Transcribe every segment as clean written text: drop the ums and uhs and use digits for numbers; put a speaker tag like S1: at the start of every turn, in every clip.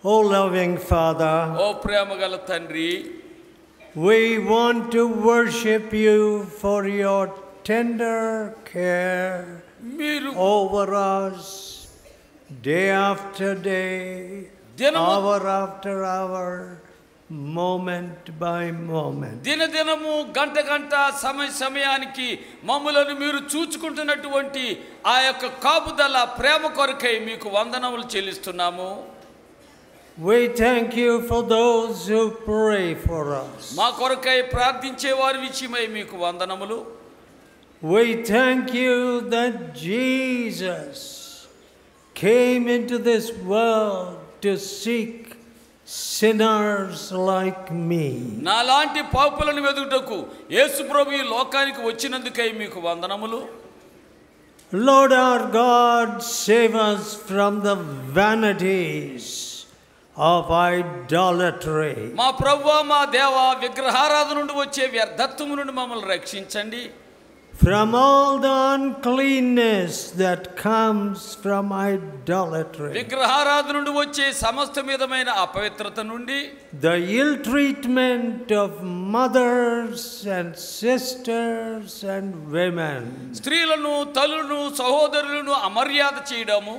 S1: O loving Father,
S2: ఓ ప్రేమగల తండ్రి,
S1: we want to worship you for your tender care
S2: మీరు
S1: over us, day after day, hour after hour, moment by moment.
S2: దినదినము గంట గంట సమయానికి మమ్ములను మీరు చూచుకుంటున్నటువంటి ఆ యొక్క కాపుదల ప్రేమ కొరకై మీకు వందనములు చెల్లిస్తున్నాము.
S1: We thank you for those who pray for us.
S2: మా కొరకై ప్రార్థించే వారి విషయమై మీకు వందనములు.
S1: We thank you that Jesus came into this world to seek sinners like me.
S2: నాలాంటి పాపులను వెదుకుటకు యేసు ప్రభు ఈ లోకానికి వచ్చినందుకై మీకు వందనములు.
S1: Lord our God, save us from the vanities of idolatry.
S2: మా ప్రభువా మా దేవా, విగ్రహారాధన నుండి వచ్చే వ్యర్థత్వము నుండి మమ్మల్ని రక్షించండి.
S1: From all the uncleanness that comes from idolatry.
S2: విగ్రహారాధన నుండి వచ్చే సమస్త విధమైన అపవిత్రత నుండి,
S1: the ill treatment of mothers and sisters and women.
S2: స్త్రీలను, తల్లులను, సహోదరులను అమర్యాద చేయడము,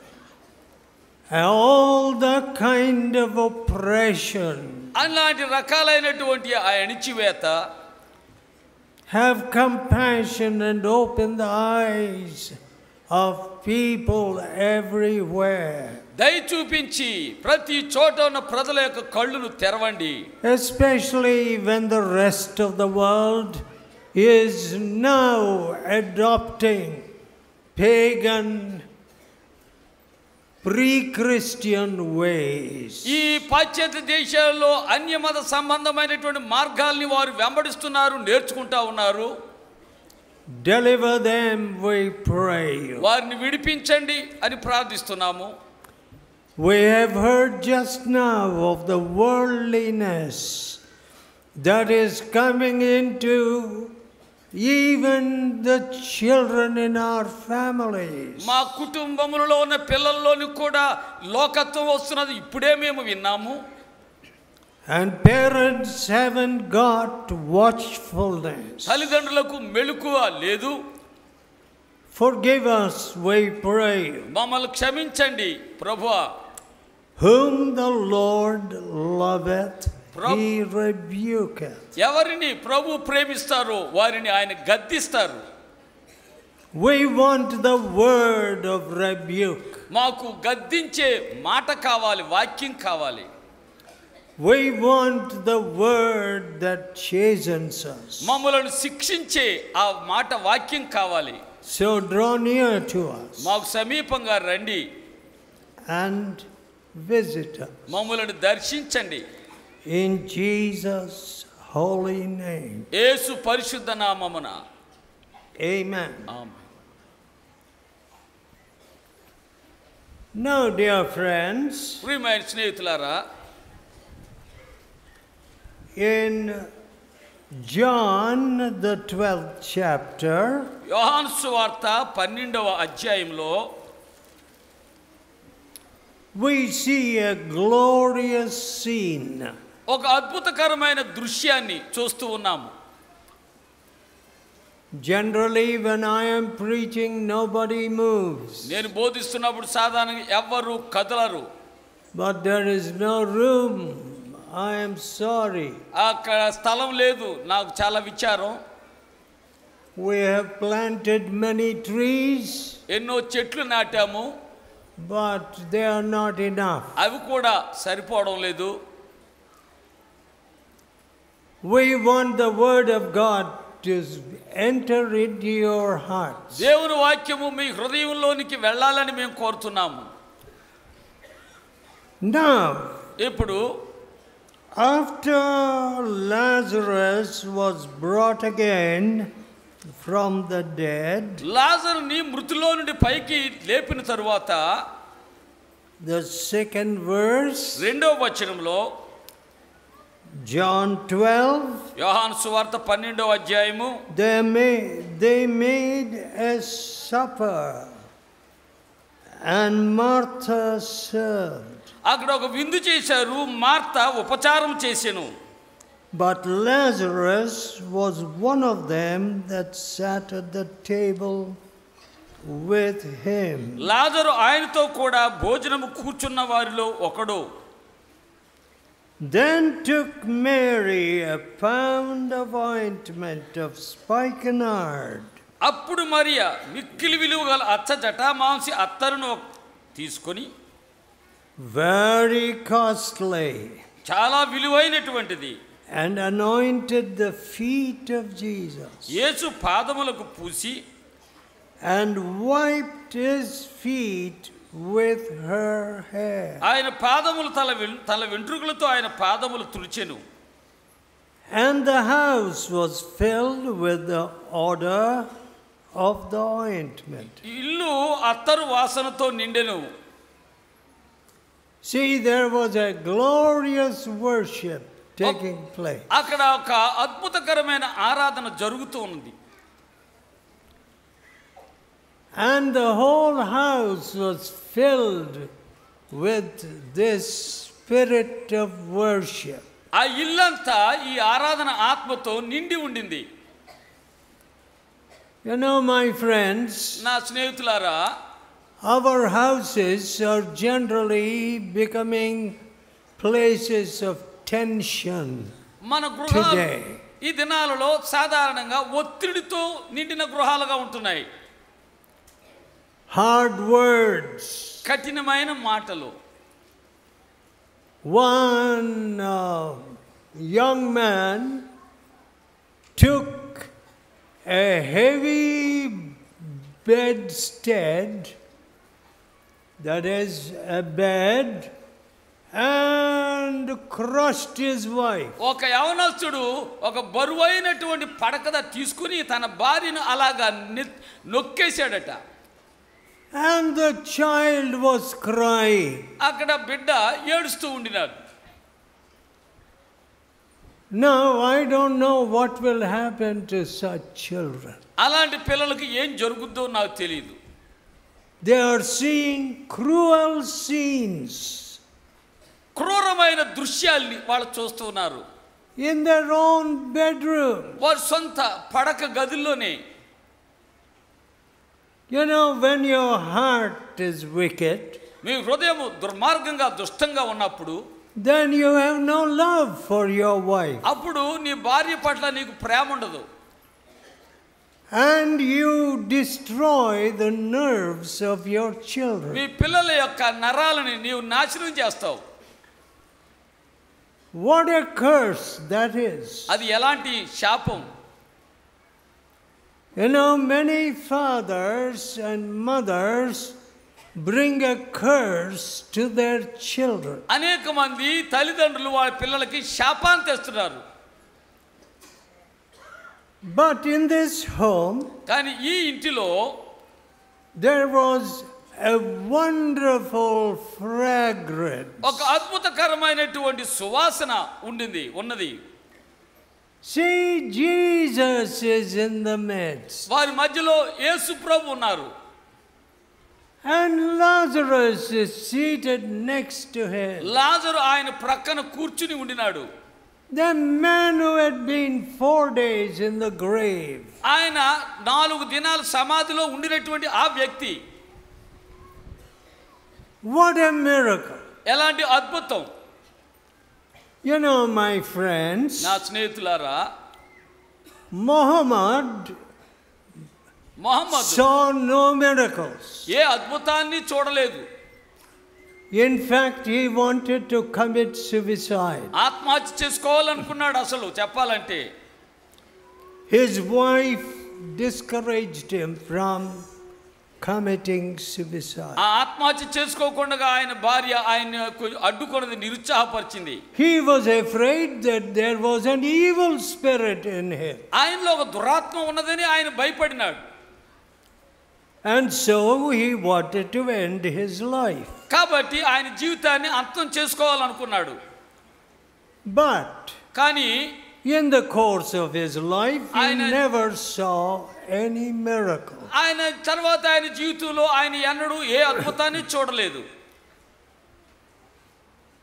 S1: all the kind of oppression.
S2: అలాంటి రకాలైనటువంటి ఆ అణిచివేత,
S1: have compassion and open the eyes of people everywhere.
S2: దయ చూపించి ప్రతి చోట ఉన్న ప్రజల యొక్క కళ్ళును తెరవండి.
S1: Especially when the rest of the world is now adopting pagan pre-Christian ways.
S2: ఈ పాశ్చాత్య దేశాల్లో అన్యమత సంబంధమైనటువంటి మార్గాల్ని వారు వెంబడిస్తున్నారు, నేర్చుకుంటా ఉన్నారు.
S1: Deliver them, we pray.
S2: వారిని విడిపించండి అని ప్రార్థిస్తున్నాము.
S1: We have heard just now of the worldliness that is coming into even the children in our families.
S2: మా కుటుంబములలో ఉన్న పిల్లల్లోని కూడా లోకత్వం వస్తున్నది ఇప్పుడే మేము విన్నాము.
S1: And parents haven't got watchfulness.
S2: తల్లిదండ్రులకు మెలకువ లేదు.
S1: Forgive us, we pray.
S2: మమ్మల్ని క్షమించండి ప్రభువా.
S1: Whom the Lord loveth, he rebuketh.
S2: ఎవరిని ప్రభు ప్రేమిస్తారో వారిని ఆయన గద్దిస్తారు.
S1: We want the word of rebuke.
S2: మాకు గద్దించే మాట కావాలి, వాక్యం కావాలి.
S1: We want the word that chastens us.
S2: మమ్మలను శిక్షించే ఆ మాట వాక్యం కావాలి.
S1: So draw near to us
S2: మాకు సమీపంగా రండి,
S1: and visit us.
S2: మమ్మలను దర్శించండి.
S1: In Jesus' holy name.
S2: యేసు పరిశుద్ధ నామమున.
S1: Amen.
S2: ఆమేన్.
S1: Now, dear friends,
S2: ప్రియమైన స్నేహితులారా,
S1: in John the 12th chapter,
S2: యోహాను సువార్త 12వ అధ్యాయంలో
S1: we see a glorious scene.
S2: ఒక అద్భుతకరమైన దృశ్యాన్ని చూస్తూ ఉన్నాము.
S1: Generally, when I am preaching, nobody moves.
S2: నేను బోధిస్తున్నప్పుడు సాధారణంగా ఎవ్వరు కదలరు.
S1: But there is no room. I am sorry.
S2: అక్కడ స్థలం లేదు, నాకు చాలా విచారం.
S1: We have planted many trees,
S2: ఎన్నో చెట్లు నాటాము,
S1: but they are not enough.
S2: అవి కూడా సరిపోవడం లేదు.
S1: We want the word of God to enter into your hearts.
S2: దేవుని వాక్యము మీ హృదయంలోనికి వెళ్ళాలని మేము కోరుతున్నాము.
S1: Now,
S2: ఇప్పుడు
S1: after Lazarus was brought again from the dead,
S2: లాజరుని మృతులో నుండి పైకి లేపిన తరువాత
S1: the second verse,
S2: 2వ వచనంలో,
S1: John 12,
S2: యోహాను సువార్త 12వ అధ్యాయము,
S1: they made a supper and Martha served.
S2: అక్కడ ఒక విందు చేశారు, మార్త ఉపచారం చేసెను.
S1: But Lazarus was one of them that sat at the table with him.
S2: లాజరు ఆయనతో కూడా భోజనము కూర్చున్న వారిలో ఒకడు.
S1: Then took Mary a pound of ointment of spikenard.
S2: అప్పుడు మరియ మిక్కిలి విలువ గల అచ్చ జటామాంసి అత్తరును తీసుకొని,
S1: very costly,
S2: చాలా విలువైనటువంటిది,
S1: and anointed the feet of Jesus,
S2: యేసు పాదములకు పూసి,
S1: and wiped his feet with her hair.
S2: ఆయన పాదములు తల వెంట్రుకలతో ఆయన పాదములు తుడిచెను.
S1: And the house was filled with the odor of the ointment.
S2: ఇల్లు అత్తరు వాసనతో నిండెను.
S1: See, there was a glorious worship taking place.
S2: అక్కడ ఒక అద్భుతకరమైన ఆరాధన జరుగుతూ ఉంది.
S1: And the whole house was filled with this spirit of worship.
S2: ఆ ఇల్లంతా ఈ ఆరాధన ఆత్మతో నిండి ఉండింది.
S1: You know, my friends,
S2: నా స్నేహితులారా,
S1: our houses are generally becoming places of tension
S2: మన గృహాలు
S1: today.
S2: ఈ దినాలలో సాధారణంగా ఒత్తిడితో నిండిన గృహాలుగా ఉంటున్నాయి.
S1: Hard words.
S2: కఠినమైన మాటలు.
S1: One young man took a heavy bedstead, that is a bed, and crushed his wife.
S2: ఒక యవనస్తుడు ఒక బరువైనటువంటి పడకద తీసుకుని తన భార్యను అలాగా నొక్కేశాడట.
S1: And the child was crying.
S2: అక్కడ బిడ్డ ఏడుస్తూ ఉండినాడు.
S1: Now I don't know what will happen to such children.
S2: అలాంటి పిల్లలకు ఏం జరుగుద్దో నాకు తెలియదు.
S1: They are seeing cruel scenes
S2: క్రూరమైన దృశ్యాల్ని వాళ్ళు చూస్తూ ఉన్నారు.
S1: in their own bedroom.
S2: వారి సొంత పడక గదుల్లోనే.
S1: You know, when your heart is wicked,
S2: మీ హృదయం దుర్మార్గంగా దుష్టంగా ఉన్నప్పుడు,
S1: then you have no love for your wife.
S2: అప్పుడు నీ భార్య పట్ల నీకు ప్రేమ ఉండదు.
S1: And you destroy the nerves of your children.
S2: మీ పిల్లల యొక్క నరాలని నీవు నాశనం చేస్తావు.
S1: What a curse that is.
S2: అది ఎలాంటి శాపం.
S1: You know, many fathers and mothers bring a curse to their children.
S2: అనేక మంది తల్లిదండ్రులు వాళ్ళ పిల్లలకి శాపాన్ని తెస్తున్నారు.
S1: But in this home,
S2: కానీ ఈ ఇంటిలో
S1: there was a wonderful fragrance.
S2: ఒక అద్భుతకరమైనటువంటి సువాసన ఉన్నది.
S1: See, Jesus is in the midst.
S2: వారి మధ్యలో యేసు ప్రభు ఉన్నారు.
S1: And Lazarus is seated next to him.
S2: లాజరు ఆయన ప్రక్కన కూర్చుని ఉండినాడు.
S1: The man who had been 4 days in the grave.
S2: ఆయన 4 దినాలు సమాధిలో ఉండినటువంటి ఆ వ్యక్తి.
S1: What a miracle.
S2: ఎలాంటి అద్భుతం.
S1: You know, my friends,
S2: నా స్నేహితులారా,
S1: Muhammad saw no miracles.
S2: ఏ అద్భుతాన్ని చూడలేదు.
S1: In fact, he wanted to commit suicide.
S2: ఆత్మహత్య చేసుకోవాలనుకున్నాడు. అసలు చెప్పాలంటే
S1: His wife discouraged him from committing suicide.
S2: ఆ ఆత్మహత్య చేసుకోకుండా ఆయన భార్య ఆయన అడ్డుకొన్నది, నిరుత్సాహపరిచింది.
S1: He was afraid that there was an evil spirit in him.
S2: ఆయనలో ఒక దురాత్మ ఉన్నదని ఆయన భయపడినాడు.
S1: And so he wanted to end his life.
S2: కాబట్టి ఆయన జీవితాన్ని అంతం చేసుకోవాలనుకున్నాడు.
S1: But
S2: కానీ
S1: in the course of his life, he never saw any miracle.
S2: ఆయన తర్వాత ఆయన జీవితంలో ఆయన ఎన్నడూ ఏ అద్భుతాన్ని చూడలేదు.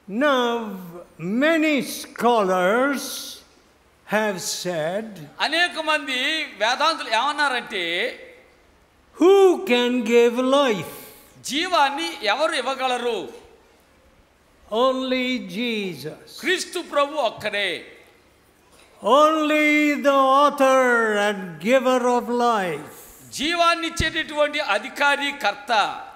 S1: Now, many scholars have said,
S2: అనేక మంది వేదాంతులు ఏమన్నారంటే,
S1: who can give life?
S2: జీవాన్ని ఎవరు ఇవ్వగలరు?
S1: Only Jesus.
S2: క్రీస్తు ప్రభు ఒక్కడే.
S1: Only the author and giver of life.
S2: జీవాన్ని ఇచ్చేటటువంటి అధికారి, కర్త,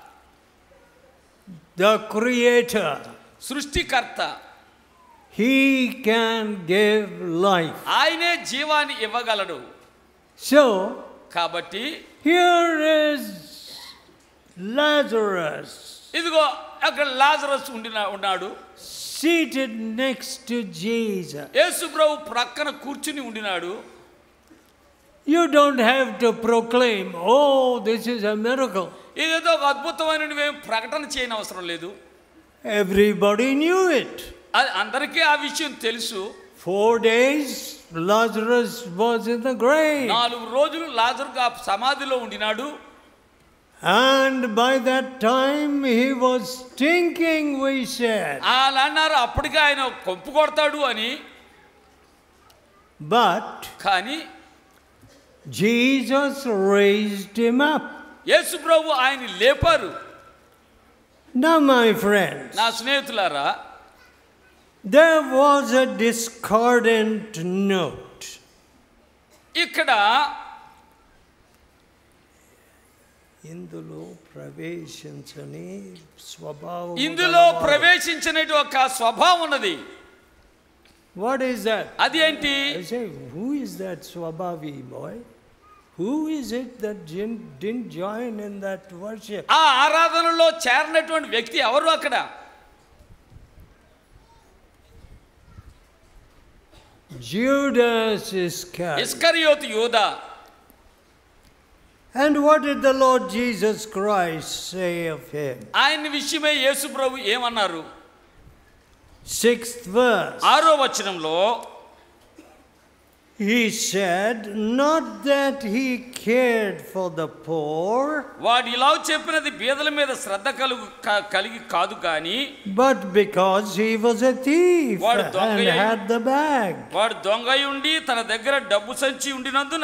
S1: the creator.
S2: సృష్టికర్త.
S1: He can give life.
S2: ఆయనే జీవాన్ని ఇవ్వగలడు.
S1: So,
S2: కాబట్టి
S1: here is Lazarus.
S2: ఇదిగో అక్కడ లాజరస్ ఉన్నాడు,
S1: seated next to Jesus.
S2: యేసు ప్రభు ప్రక్కన కూర్చుని ఉండినాడు.
S1: You don't have to proclaim, oh, this is a miracle.
S2: ఇదేదో ఒక అద్భుతమైన ప్రకటన చేయని అవసరం లేదు.
S1: Everybody knew it.
S2: అందరికీ ఆ విషయం తెలుసు.
S1: 4 days Lazarus was in the grave.
S2: 4 రోజులు లాజరు సమాధిలో ఉండినాడు.
S1: And by that time he was stinking, we said.
S2: అలా అన్నారు, అప్పటికే ఆయన కొంపు కొడతాడు అని.
S1: But
S2: కానీ
S1: Jesus raised him up.
S2: యేసు ప్రభు ఆయన లేపారు.
S1: Now, my friends,
S2: నా స్నేహితులారా,
S1: there was a discordant note.
S2: ఇక్కడ
S1: ఇందులో
S2: ప్రవేశించనేటి ఒక స్వభావం ఉన్నది.
S1: What is that?
S2: అది ఏంటి?
S1: I say, who is that Swabhavi boy? Who is it that didn't join in that worship?
S2: ఆ ఆరాధనలో చేరినటువంటి వ్యక్తి ఎవరు అక్కడ?
S1: Judas Iscariot.
S2: ఇస్కరియోతు యూదా.
S1: And what did the Lord Jesus Christ say of him?
S2: ఆయన విషయమే యేసు ప్రభు ఏమన్నారు?
S1: 6th verse.
S2: 6వ వచనంలో
S1: He said, not that he cared for the poor,
S2: వాడు ఇలా చెప్పినది బీదల మీద శ్రద్ధ కలిగి కాదు కానీ,
S1: but because he was a thief and had the bag.
S2: వాడు దొంగై ఉండి తన దగ్గర డబ్బు సంచి ఉండినందున.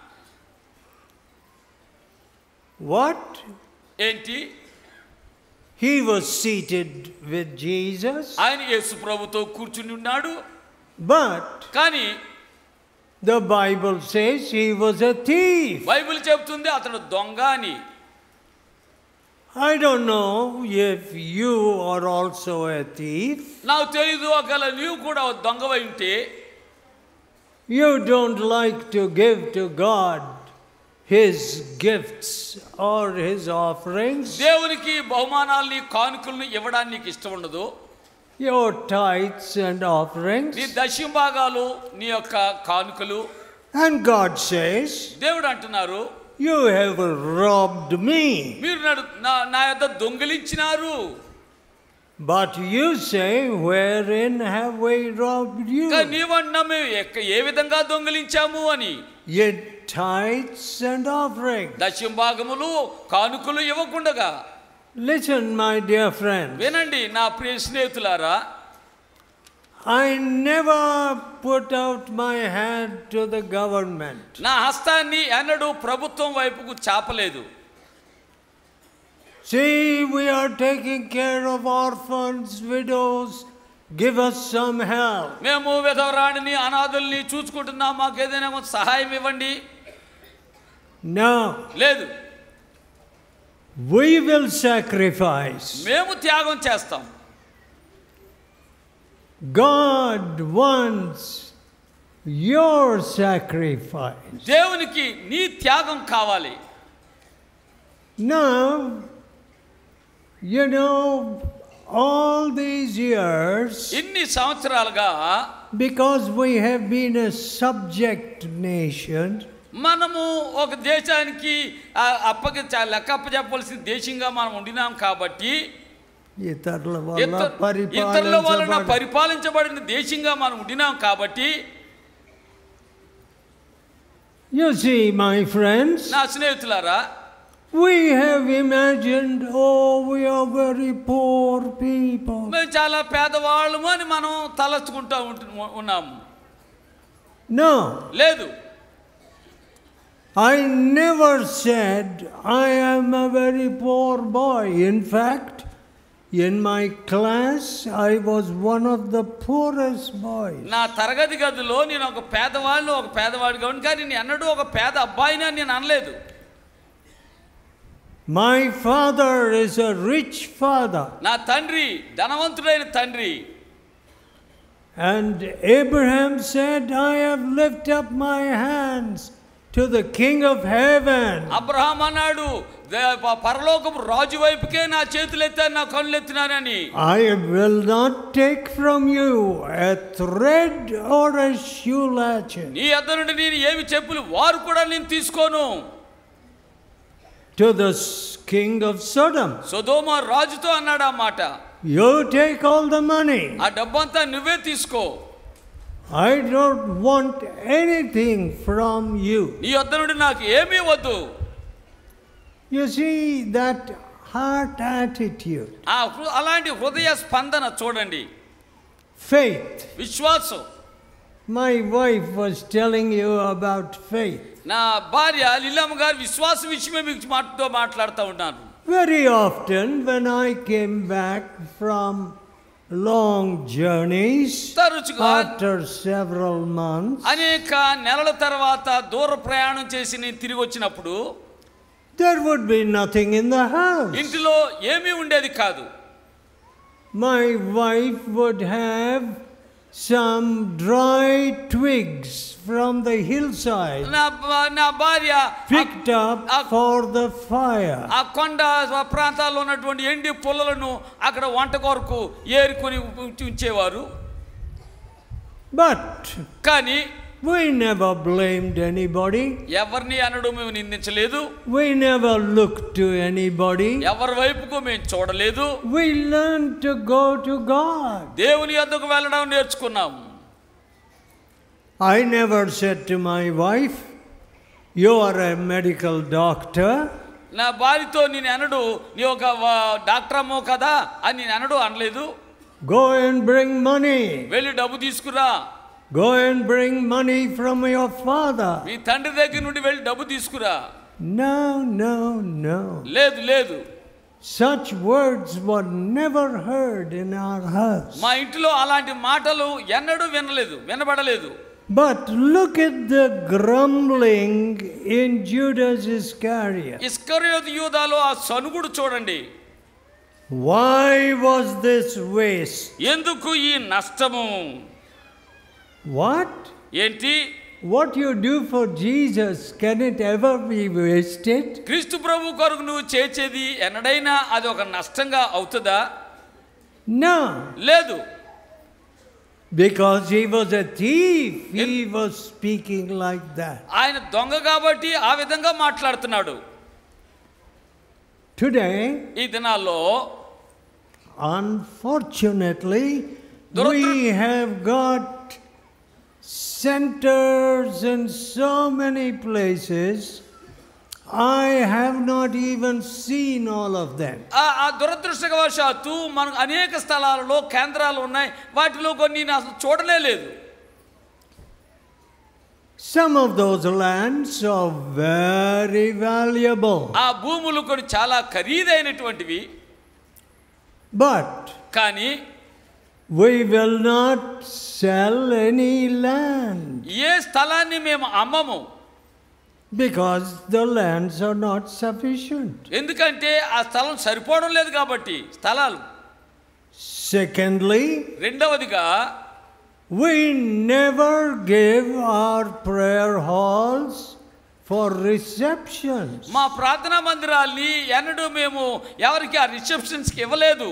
S1: What?
S2: ఏంటి?
S1: He was seated with Jesus.
S2: ఆయన యేసు ప్రభుతో కూర్చుని ఉన్నాడు.
S1: But
S2: కానీ
S1: the Bible says he was a thief.
S2: Bible చెప్తుంది అతడు దొంగ అని.
S1: I don't know if you are also a thief.
S2: నాకు తెలియదు, ఒకవేళ నీవు కూడా దొంగవై ఉంటే,
S1: you don't like to give to God his gifts or his offerings.
S2: దేవునికి బహుమానాల్ని కానుకలను ఇవ్వడానికి నీకు ఇష్టం ఉండదు.
S1: Your tithes and offerings.
S2: నీ దశంభాగాలు, నీ యొక్క కానుకలు.
S1: And God says,
S2: దేవుడు అంటున్నారు,
S1: you have robbed me.
S2: మీరు నా యొద్ద దొంగిలించినారు.
S1: But you say, wherein have we robbed you?
S2: నీవన్నా మేము ఏ విధంగా దొంగిలించాము అని.
S1: Yet tithes and offerings.
S2: దశంభాగములు, కానుకలు ఇవ్వకుండగా.
S1: Listen, my dear friends.
S2: వినండి నా ప్రియ స్నేహితులారా,
S1: I never put out my hand to the government.
S2: నా హస్తాన్ని ఎన్నడూ ప్రభుత్వం వైపుకు చాపలేదు.
S1: See, we are taking care of orphans, widows. Give us some help.
S2: మేము విధవరాణిని, అనాథుల్ని చూసుకుంటున్నాం, మాకు ఏదైనా సహాయం ఇవ్వండి.
S1: No.
S2: లేదు.
S1: We will sacrifice.
S2: మేము త్యాగం చేస్తాం.
S1: God wants your sacrifice.
S2: దేవునికి నీ త్యాగం కావాలి.
S1: Now, you know, all these years,
S2: ఇన్ని సంవత్సరాలుగా,
S1: because we have been a subject nation,
S2: మనము ఒక దేశానికి లెక్క అప్పచెప్పవలసిన దేశంగా మనం ఉండినాం కాబట్టి, ఇతరుల వలన పరిపాలించబడిన దేశంగా మనం ఉండినాం కాబట్టి,
S1: you see, my friends,
S2: నా స్నేహితులారా,
S1: We have imagined, oh, we are very poor people.
S2: మేము చాలా పేదవాళ్ళము అని మనం తలచుకుంటూ ఉన్నాము.
S1: No.
S2: లేదు.
S1: I never said I am a very poor boy. In fact, in my class, I was one of the poorest boys.
S2: నా తరగతి గదిలో నేను ఒక పేదవాడిగా ఉన్నాను, కానీ నేను అన్నడు ఒక పేద అబ్బాయిని అని నేను అనలేదు.
S1: My father is a rich father.
S2: నా తండ్రి ధనవంతుడైన తండ్రి.
S1: And Abraham said, I have lifted up my hands to the King of heaven.
S2: Abraham అన్నాడు, పరలోకపు రాజు వైపుకే నా చేతులు ఎత్తాను, నా కళ్ళు ఎత్తినానని.
S1: I will not take from you a thread or a shoe latchet.
S2: నీ యొద్ద నుండి నేను ఏమి చెప్పులు వారు కూడా నేను తీసుకోను.
S1: To the king of Sodom.
S2: సొదొమ రాజుతో అన్నాడు ఆ మాట.
S1: You take all the money.
S2: ఆ డబ్బంతా నువ్వే తీసుకో.
S1: I don't want anything from you.
S2: నీ యొద్ద నుండి నాకు ఏమీ వద్దు.
S1: You see that heart attitude.
S2: అలాంటి హృదయ స్పందన చూడండి.
S1: Faith.
S2: విశ్వాసం.
S1: My wife was telling you about faith.
S2: నా భార్య లీలమ్మ గారు విశ్వాసం విషయమే మీకు మాట్లాడుతూ ఉన్నాను.
S1: Very often when I came back from long journeys after several months,
S2: అనేక నెలల తర్వాత దూర ప్రయాణం చేసి నేను తిరిగి వచ్చినప్పుడు
S1: there would be nothing in the house.
S2: ఇంటిలో ఏమీ ఉండేది కాదు.
S1: My wife would have some dry twigs from the hillside
S2: నా భార్య
S1: picked up for the fire.
S2: ఆ కొండ ప్రాంతాల్లో ఉన్నటువంటి ఎండి పుల్లలను అక్కడ వంట కొరకు ఏరుకొని ఉంచేవారు.
S1: But
S2: కానీ
S1: we never blamed anybody.
S2: ఎవరిని అనడు మేము నిందించలేదు.
S1: We never looked to anybody.
S2: ఎవరి వైపుకు మేము చూడలేదు.
S1: We learned to go to God.
S2: దేవుని యొద్దకు వెళ్ళడం నేర్చుకున్నాము.
S1: I never said to my wife, you are a medical doctor.
S2: నా భార్యతో నేను అనడు నీ ఒక డాక్టర్ అమ్మో కదా అని నేను అనడు అనలేదు.
S1: Go and bring money.
S2: వెళ్ళి డబ్బు తీసుకురా.
S1: Go and bring money from your father.
S2: మీ తండ్రి దగ్గర నుండి వెళ్ళి డబ్బు తీసుకురా.
S1: No, no, no.
S2: లేదు లేదు.
S1: Such words were never heard in our house.
S2: మా ఇంట్లో అలాంటి మాటలు ఎన్నడూ వినబడలేదు.
S1: But look at the grumbling in Judas Iscariot.
S2: ఇస్కరియోతు యూదాలో ఆ సనుగుడు చూడండి.
S1: Why was this waste?
S2: ఎందుకు ఈ నష్టము?
S1: What?
S2: ఏంటి?
S1: What you do for Jesus, can it ever be wasted?
S2: క్రీస్తు ప్రభు కొరకు నువ్వు చేసేది ఎన్నడైనా అది ఒక నష్టంగా అవుతుందా?
S1: No.
S2: లేదు.
S1: Because he was a thief, he was speaking like that.
S2: ఆయన దొంగ కాబట్టి ఆ విధంగా మాట్లాడుతున్నాడు.
S1: Today,
S2: ఈ దినాల్లో
S1: unfortunately, we have got centers in so many places. I have not even seen all of them.
S2: ఆ దురదృష్టవశాత్తు మనకు అనేక స్థలాలలో కేంద్రాలు ఉన్నాయి, వాటిలో కొన్ని నేను అసలు చూడనే లేదు.
S1: Some of those lands are very valuable.
S2: ఆ భూములు కొన్ని చాలా ఖరీదైనటువంటివి.
S1: But
S2: కానీ
S1: we will not sell any land.
S2: ఏ స్థలాన్ని మేము అమ్మము.
S1: Because the lands are not sufficient.
S2: ఎందుకంటే ఆ స్థలం సరిపోవడం లేదు కాబట్టి స్థలాలు.
S1: Secondly,
S2: రెండవదిగా
S1: we never give our prayer halls for receptions.
S2: మా ప్రార్థనా మందిరాల్ని ఎన్నడూ మేము ఎవరికి ఆ రిసెప్షన్స్కి ఇవ్వలేదు.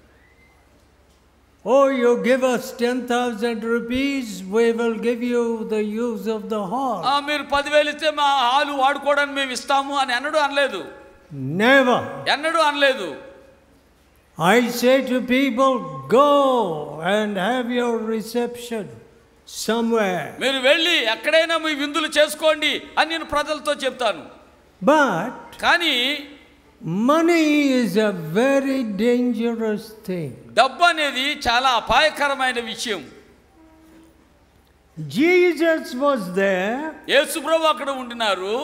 S1: Oh, you give us 10,000 rupees, we will give you the use of the hall.
S2: మీరు 10,000 ఇస్తే మా హాలు వాడుకోవడానికి మేము ఇస్తాము అని ఎన్నడూ అనలేదు.
S1: Never.
S2: ఎన్నడూ అనలేదు.
S1: I say to people, go and have your reception somewhere.
S2: మీరు వెళ్ళి ఎక్కడైనా మీ విందులు చేసుకోండి అని నేను ప్రజలతో చెప్తాను.
S1: But
S2: కానీ
S1: money is a very dangerous thing.
S2: డబ్బు అనేది చాలా అపాయకరమైన విషయం.
S1: Jesus was there
S2: యేసుప్రభు అక్కడ ఉండినారు.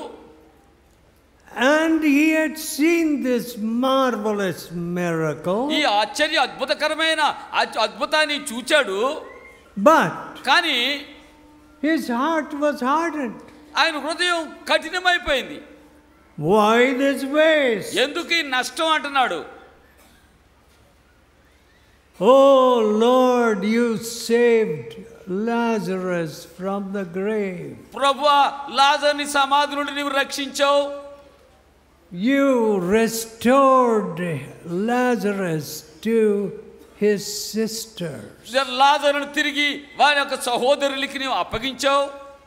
S1: and he had seen this marvelous miracle.
S2: ఈ అద్భుతకరమైన అద్భుతాన్ని చూచాడు.
S1: But
S2: కానీ
S1: his heart was hardened.
S2: ఆయన హృదయం కఠినమైపోయింది.
S1: Why this waste?
S2: ఎందుకు ఈ నష్టం అంటున్నాడు.
S1: Oh Lord, you saved Lazarus from the grave.
S2: ప్రభువా, లాజరుని సమాధి నుండి నీవు రక్షించావు.
S1: You restored Lazarus to his sisters.
S2: లాజరుని తిరిగి వారి యొక్క సహోదరులకి నీవు అప్పగించావు.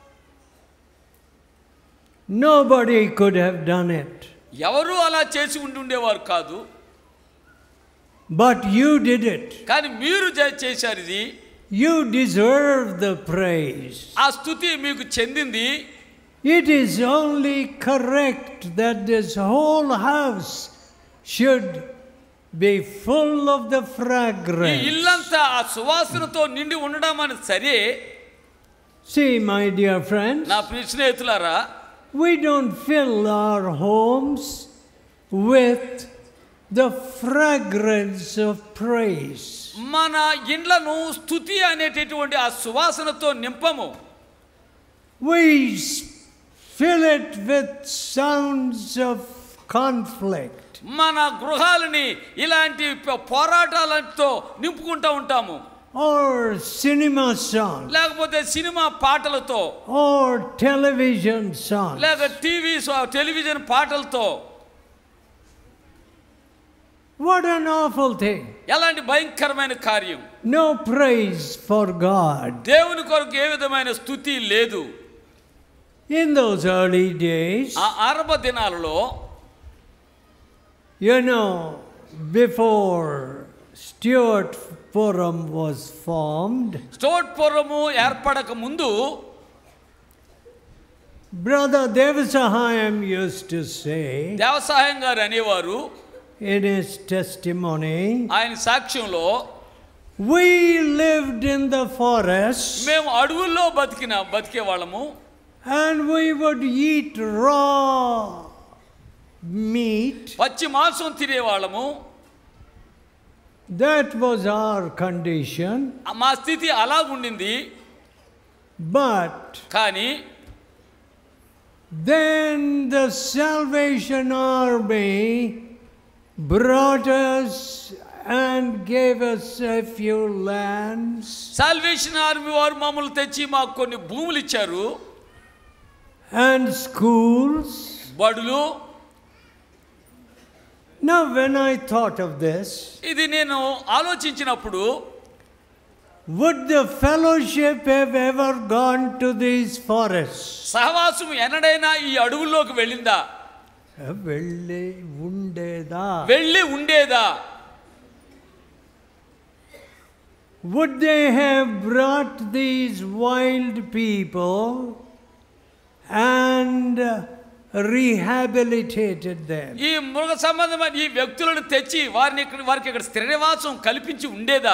S1: Nobody could have done it.
S2: ఎవరు అలా చేసి ఉండేవారు కాదు.
S1: But you did it.
S2: కానీ మీరు చేశారు ఇది.
S1: You deserve the praise.
S2: ఆ స్తుతి మీకు చెందింది.
S1: It is only correct that this whole house should be full of the fragrance.
S2: ఈ ఇల్లంతా ఆ సువాసనతో నిండి ఉండడం అనేది సరే.
S1: See, my dear friends,
S2: నా ప్రియ స్నేహితులారా,
S1: we don't fill our homes with the fragrance of praise.
S2: మన ఇండ్లను స్తుతి అనేటటువంటి ఆ సువాసనతో నింపము.
S1: We fill it with sounds of conflict.
S2: మన గృహాలని ఇలాంటి పోరాటాలతో నింపుకుంటూ ఉంటాము.
S1: Or cinema songs.
S2: లేకపోతే సినిమా పాటలతో,
S1: Or television songs.
S2: లేక టెలివిజన్ పాటలతో.
S1: What an awful thing.
S2: ఎలాంటి భయంకరమైన కార్యం.
S1: No praise for God.
S2: దేవుని కొరకు ఏ విధమైన స్తుతి లేదు.
S1: In those early days,
S2: ఆ ఆరంభ దినాలలో,
S1: you know, before Stuart Forum was formed,
S2: Stuartpuram ఏర్పడక ముందు
S1: Brother Devasahayam used to say
S2: Devasayam గారు అనేవారు
S1: in his testimony,
S2: ఆయన సాక్ష్యంలో,
S1: we lived in the forest
S2: మేము అడవుల్లో బతికే వాళ్ళము.
S1: and we would eat raw meat.
S2: పచ్చి మాంసం తినేవాళ్ళము.
S1: That was our condition.
S2: మా స్థితి అలా ఉండింది.
S1: But
S2: కానీ
S1: then the Salvation Army brought us and gave us a few lands.
S2: Salvation Army వారు మమ్మల్ని తెచ్చి మాకు కొన్ని భూములు ఇచ్చారు.
S1: And schools.
S2: బడులు.
S1: Now when I thought of this,
S2: ఇది నేను ఆలోచించినప్పుడు,
S1: would the fellowship have ever gone to these forests?
S2: సహవాసం ఎన్నడైనా ఈ అడవుల్లోకి వెళ్ళిందా? వెళ్ళి ఉండేదా?
S1: Would they have brought these wild people and rehabilitated them?
S2: ఈ మృగ సంబంధమైన ఈ వ్యక్తులను తెచ్చి వారికి ఇక్కడ స్థిర నివాసం కల్పించి ఉండేదా?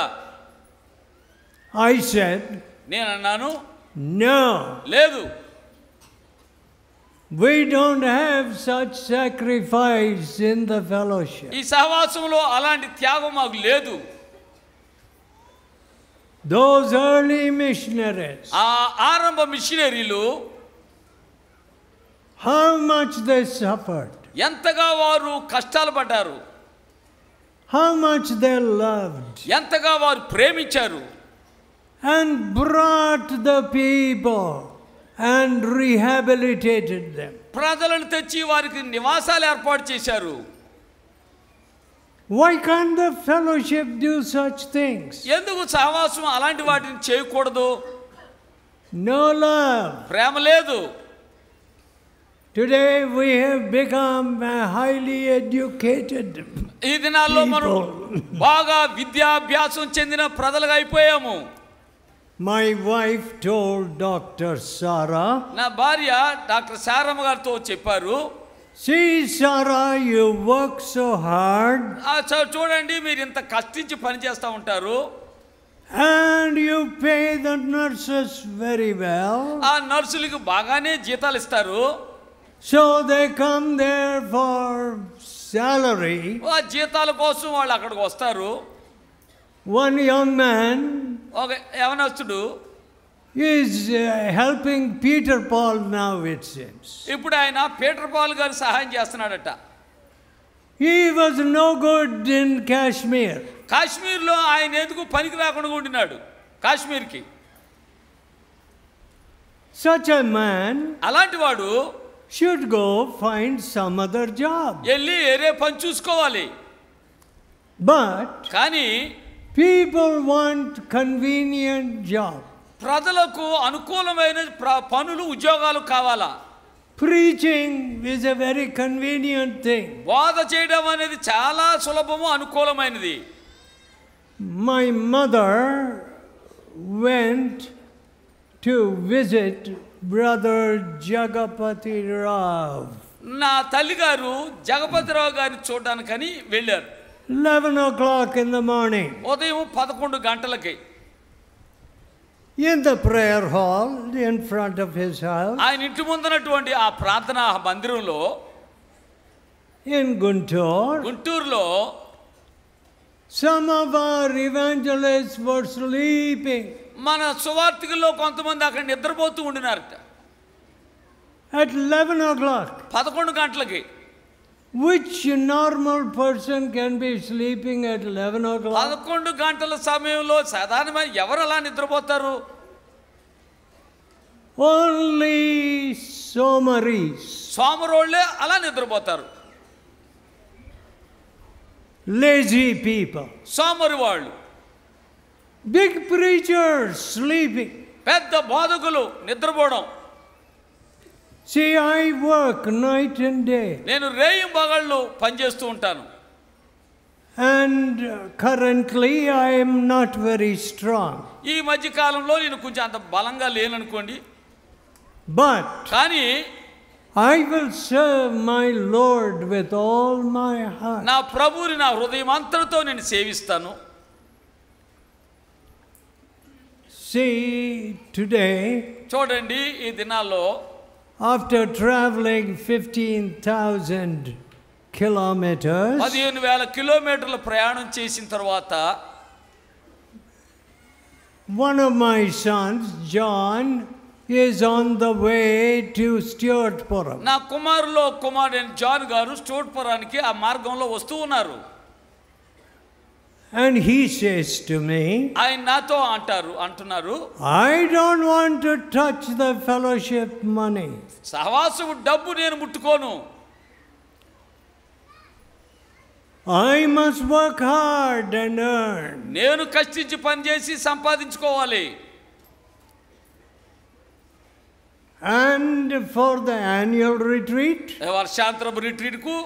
S1: I said,
S2: నేను అన్నాను,
S1: no.
S2: లేదు.
S1: We don't have such sacrifice in the fellowship.
S2: ఈ సహవాసంలో అలాంటి త్యాగం మాకు లేదు.
S1: Those early missionaries,
S2: ఆ ఆరంభ మిషనరీలు
S1: how much they suffered,
S2: ఎంతగా వారు కష్టాలు పడ్డారు,
S1: how much they loved,
S2: ఎంతగా వారు ప్రేమించారు,
S1: and brought the people and rehabilitated them.
S2: ప్రజలను తెచ్చి వారికి నివాసాలు ఏర్పాటు చేశారు.
S1: Why can't the fellowship do such things?
S2: ఎందుకు సహవాసం అలాంటి వాటిని చేయకూడదు?
S1: No love.
S2: ప్రేమ లేదు.
S1: Today we have become highly educated.
S2: ఈ దినాల్లో మనం బాగా విద్యాభ్యాసం చెందిన ప్రజలుగా అయిపోయాము.
S1: My wife told Dr. Sarah,
S2: నా భార్య డాక్టర్ సారమ్మ గారితో చెప్పారు,
S1: See, Sarah, you work so hard
S2: చూడండి, మీరు ఇంత కష్టించి పని చేస్తూ ఉంటారు,
S1: and you pay the nurses very well.
S2: ఆ నర్సులకు బాగానే జీతాలు ఇస్తారు.
S1: So they come there for salary.
S2: ఆ జీతాల కోసం వాళ్ళు అక్కడికి వస్తారు.
S1: One young man
S2: ఒక యవనస్తుడు
S1: is helping Peter Paul now, it seems.
S2: ఇప్పుడు ఆయన పీటర్ పాల్ గారు సహాయం చేస్తున్నాడట.
S1: He was no good in Kashmir.
S2: కాశ్మీర్లో ఆయన ఎందుకు పనికి రాకుండా ఉండినాడు కాశ్మీర్కి.
S1: Such a man
S2: అలాంటి వాడు
S1: should go find some other job.
S2: వెళ్ళి వేరే పని చూసుకోవాలి.
S1: But
S2: కానీ
S1: people want convenient job.
S2: ప్రజలకు అనుకూలమైన పనులు, ఉద్యోగాలు కావాలా.
S1: Preaching is a very convenient thing.
S2: బోధ చేయడం అనేది చాలా సులభము, అనుకూలమైనది.
S1: My mother went to visit Brother Jagapati Rao.
S2: నా తల్లిగారు జగపతిరావు గారిని చూడడానికని వెళ్ళారు.
S1: 11 o'clock in the morning.
S2: ఉదయం 11 గంటలకి
S1: In the prayer hall in front of his house.
S2: ఆయన ఇంటి ముందున్నటువంటి ఆ ప్రార్థనా మందిరంలో
S1: In
S2: గుంటూరులో
S1: some of our evangelists were sleeping.
S2: మన సువార్థికుల్లో కొంతమంది అక్కడ నిద్రపోతూ ఉండినారట.
S1: At 11 o'clock.
S2: 11 గంటలకి.
S1: Which normal person can be sleeping at 11 o'clock?
S2: 11 గంటల సమయంలో సాధారణమైన ఎవరు అలా నిద్రపోతారు?
S1: Only somaris.
S2: సోమరోళ్ళే అలా నిద్రపోతారు.
S1: Lazy people.
S2: సోమరి వాళ్ళు.
S1: Big preachers sleeping.
S2: పెద్ద బోధకులు నిద్రపోవడం.
S1: See, I work night and day.
S2: నేను రేయింబగళ్ళు పనిచేస్తూ ఉంటాను.
S1: And currently I am not very strong.
S2: ఈ మధ్య కాలంలో నేను కొంచెం అంత బలంగా లేననుకోండి.
S1: But
S2: కానీ
S1: I will serve my Lord with all my heart.
S2: నా ప్రభువుని నా హృదయమంతటితో నేను సేవిస్తాను.
S1: See, today,
S2: చూడండి ఈ దినాల్లో
S1: after traveling 15,000 kilometers,
S2: 15,000 కిలోమీటర్ల ప్రయాణం చేసిన తర్వాత
S1: one of my sons, John, is on the way to Stuartpuram.
S2: నా కుమారుడైన జాన్ గారు స్టూర్ట్పురానికి ఆ మార్గంలో వస్తూ ఉన్నారు.
S1: And he says to me,
S2: ఆయన నాతో అంటున్నారు,
S1: I don't want to touch the fellowship money.
S2: సహవాసపు డబ్బు నేను ముట్టుకోను.
S1: I must work hard and earn.
S2: నేను కష్టించి పనిచేసి సంపాదించుకోవాలి.
S1: And for the annual retreat,
S2: వర్షాంతరపు రిట్రీట్కు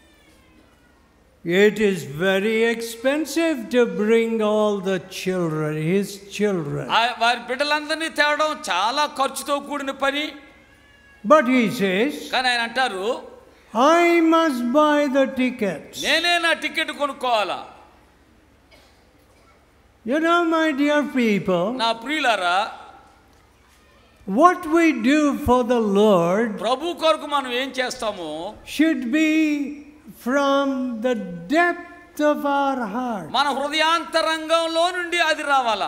S1: it is very expensive to bring all the children, his children.
S2: వారి బిడ్డలందరినీ తేవడం చాలా ఖర్చుతో కూడిన పని.
S1: But he says,
S2: కానీ ఆయన అంటారు,
S1: I must buy the tickets.
S2: నేనే నా టికెట్ కొనుక్కోవాలా.
S1: You know, my dear people,
S2: నా ప్రియులారా,
S1: what we do for the Lord
S2: ప్రభు కొరకు మనం ఏం చేస్తామో
S1: should be from the depth of our heart.
S2: మన హృదయాంతరంగంలో నుండి అది రావాలా.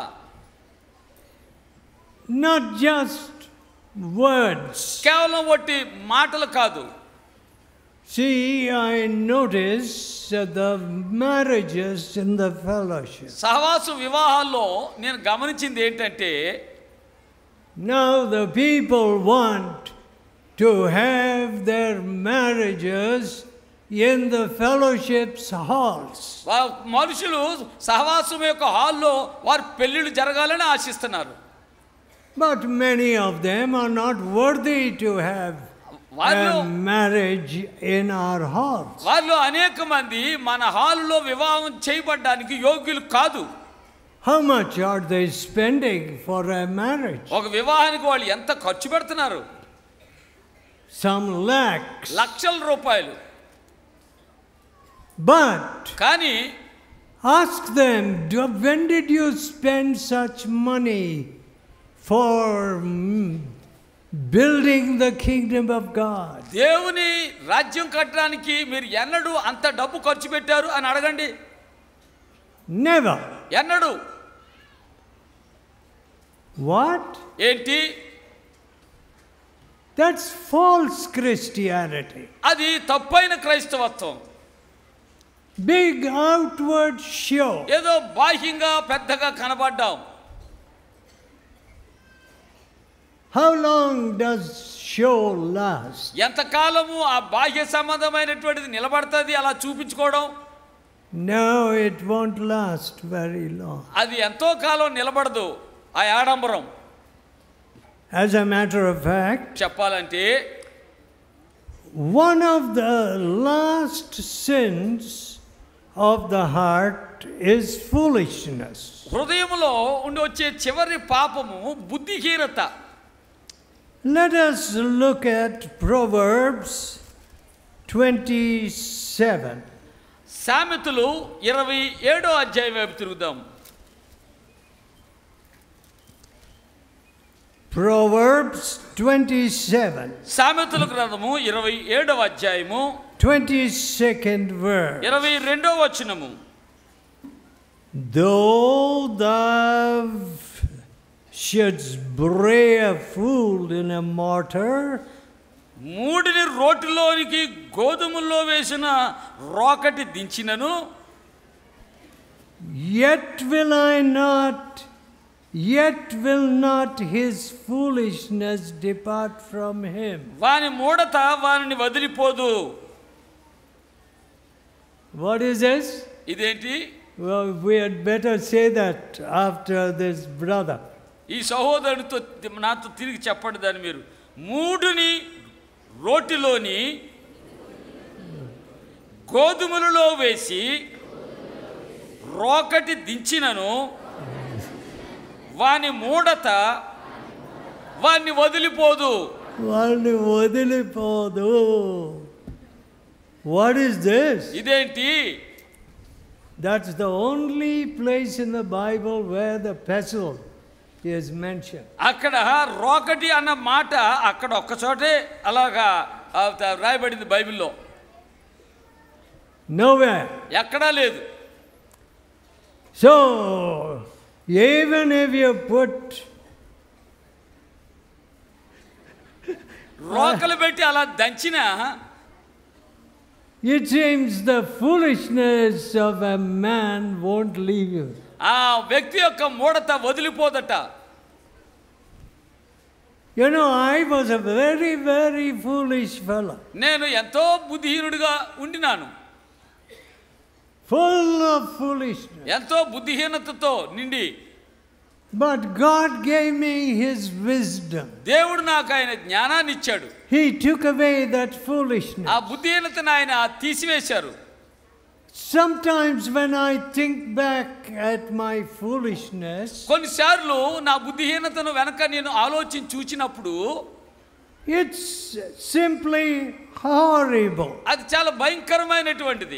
S1: Not just words.
S2: కేవలం వట్టి మాటలు కాదు.
S1: See, I notice the marriages in the fellowship.
S2: సహవాస వివాహాల్లో నేను గమనించింది ఏంటంటే,
S1: now the people want to have their marriages in the fellowship's halls.
S2: మనుషులు సహవాసం యొక్క హాల్లో వారి పెళ్లిళ్ళు జరగాలని ఆశిస్తున్నారు.
S1: But many of them are not worthy to have a marriage in our halls.
S2: వారిలో అనేక మంది మన హాల్లో వివాహం చేయబడడానికి యోగ్యులు కాదు.
S1: How much are they spending for a marriage?
S2: ఒక వివాహానికి వాళ్ళు ఎంత ఖర్చు పెడుతున్నారు?
S1: some lakhs.
S2: లక్షల రూపాయలు.
S1: But
S2: కానీ
S1: ask them, when did you spend such money for building the kingdom of God?
S2: దేవుని రాజ్యం కట్టడానికి మీరు ఎన్నడూ అంత డబ్బు ఖర్చు పెట్టారు అని అడగండి.
S1: Never.
S2: ఎన్నడూ.
S1: What?
S2: ఏంటి?
S1: That's false Christianity.
S2: అది తప్పైన క్రైస్తవత్వం.
S1: Big outward show.
S2: ఏదో బాహ్యంగా పెద్దగా కనబడ్డాం.
S1: How long does show last?
S2: ఎంతకాలము ఆ బాహ్య సంబంధమైనటువంటిది నిలబడుతుంది అలా చూపించుకోవడం?
S1: No, it won't last very long.
S2: అది ఎంతో కాలం నిలబడదు ఆ ఆడంబరం.
S1: As a matter of fact,
S2: చెప్పాలంటే
S1: one of the last sins of the heart is foolishness.
S2: హృదయంలో ఉండి వచ్చే చివరి పాపము బుద్ధిహీనత.
S1: Let us look at Proverbs 27.
S2: సామెతలు 27వ అధ్యాయం వైపు తిరుగుదాం.
S1: Proverbs 27.
S2: సామెతల గ్రంథము 27వ అధ్యాయము
S1: 22nd verse.
S2: 22వ వచనము.
S1: Though thou shouldst bray a fool in a mortar,
S2: మూడిని రోటిలోనికి గోధుమల్లో వేసిన రోకటి దించినను,
S1: yet will not his foolishness depart from him.
S2: వాని మూడత వానిని వదిలిపోదు.
S1: What is this?
S2: ఇదేంటి?
S1: Well, we had better say that after this brother.
S2: ఈ సహోదరుడితో నాతో తిరిగి చెప్పండి దాన్ని మీరు. మూడుని రోటిలోని గోధుమలలో వేసి రోకటి దించినను వాని మూడత వాన్ని వదిలిపోదు.
S1: వాడిని వదిలిపోదు. What is this?
S2: ఇదేంటి?
S1: That's the only place in the Bible where the pestle is mentioned.
S2: అక్కడ రోకటి అన్న మాట అక్కడ ఒక్కచోటే అలాగా రాయబడింది బైబిల్లో.
S1: Nowhere.
S2: ఎక్కడా లేదు.
S1: So even if you put
S2: రోకలు పెట్టి అలా దంచినా
S1: it seems the foolishness of a man won't leave you.
S2: ఆ వ్యక్తి యొక్క మూడత వదిలిపోదట.
S1: You know, I was a very, very foolish fellow.
S2: నేను ఎంతో బుద్ధిహీనుడిగా ఉండినాను.
S1: Full of foolishness.
S2: ఎంతో బుద్ధిహీనతతో నిండి.
S1: But God gave me his wisdom.
S2: దేవుడు నాకు ఆయన జ్ఞానాన్ని ఇచ్చాడు.
S1: He took away that foolishness.
S2: ఆ బుద్ధిహీనతను ఆయన తీసివేశారు.
S1: Sometimes when I think back at my foolishness,
S2: కొన్నిసార్లు నా బుద్ధిహీనతను వెనక నేను ఆలోచించి చూచినప్పుడు
S1: it's simply horrible.
S2: అది చాలా భయంకరమైనటువంటిది.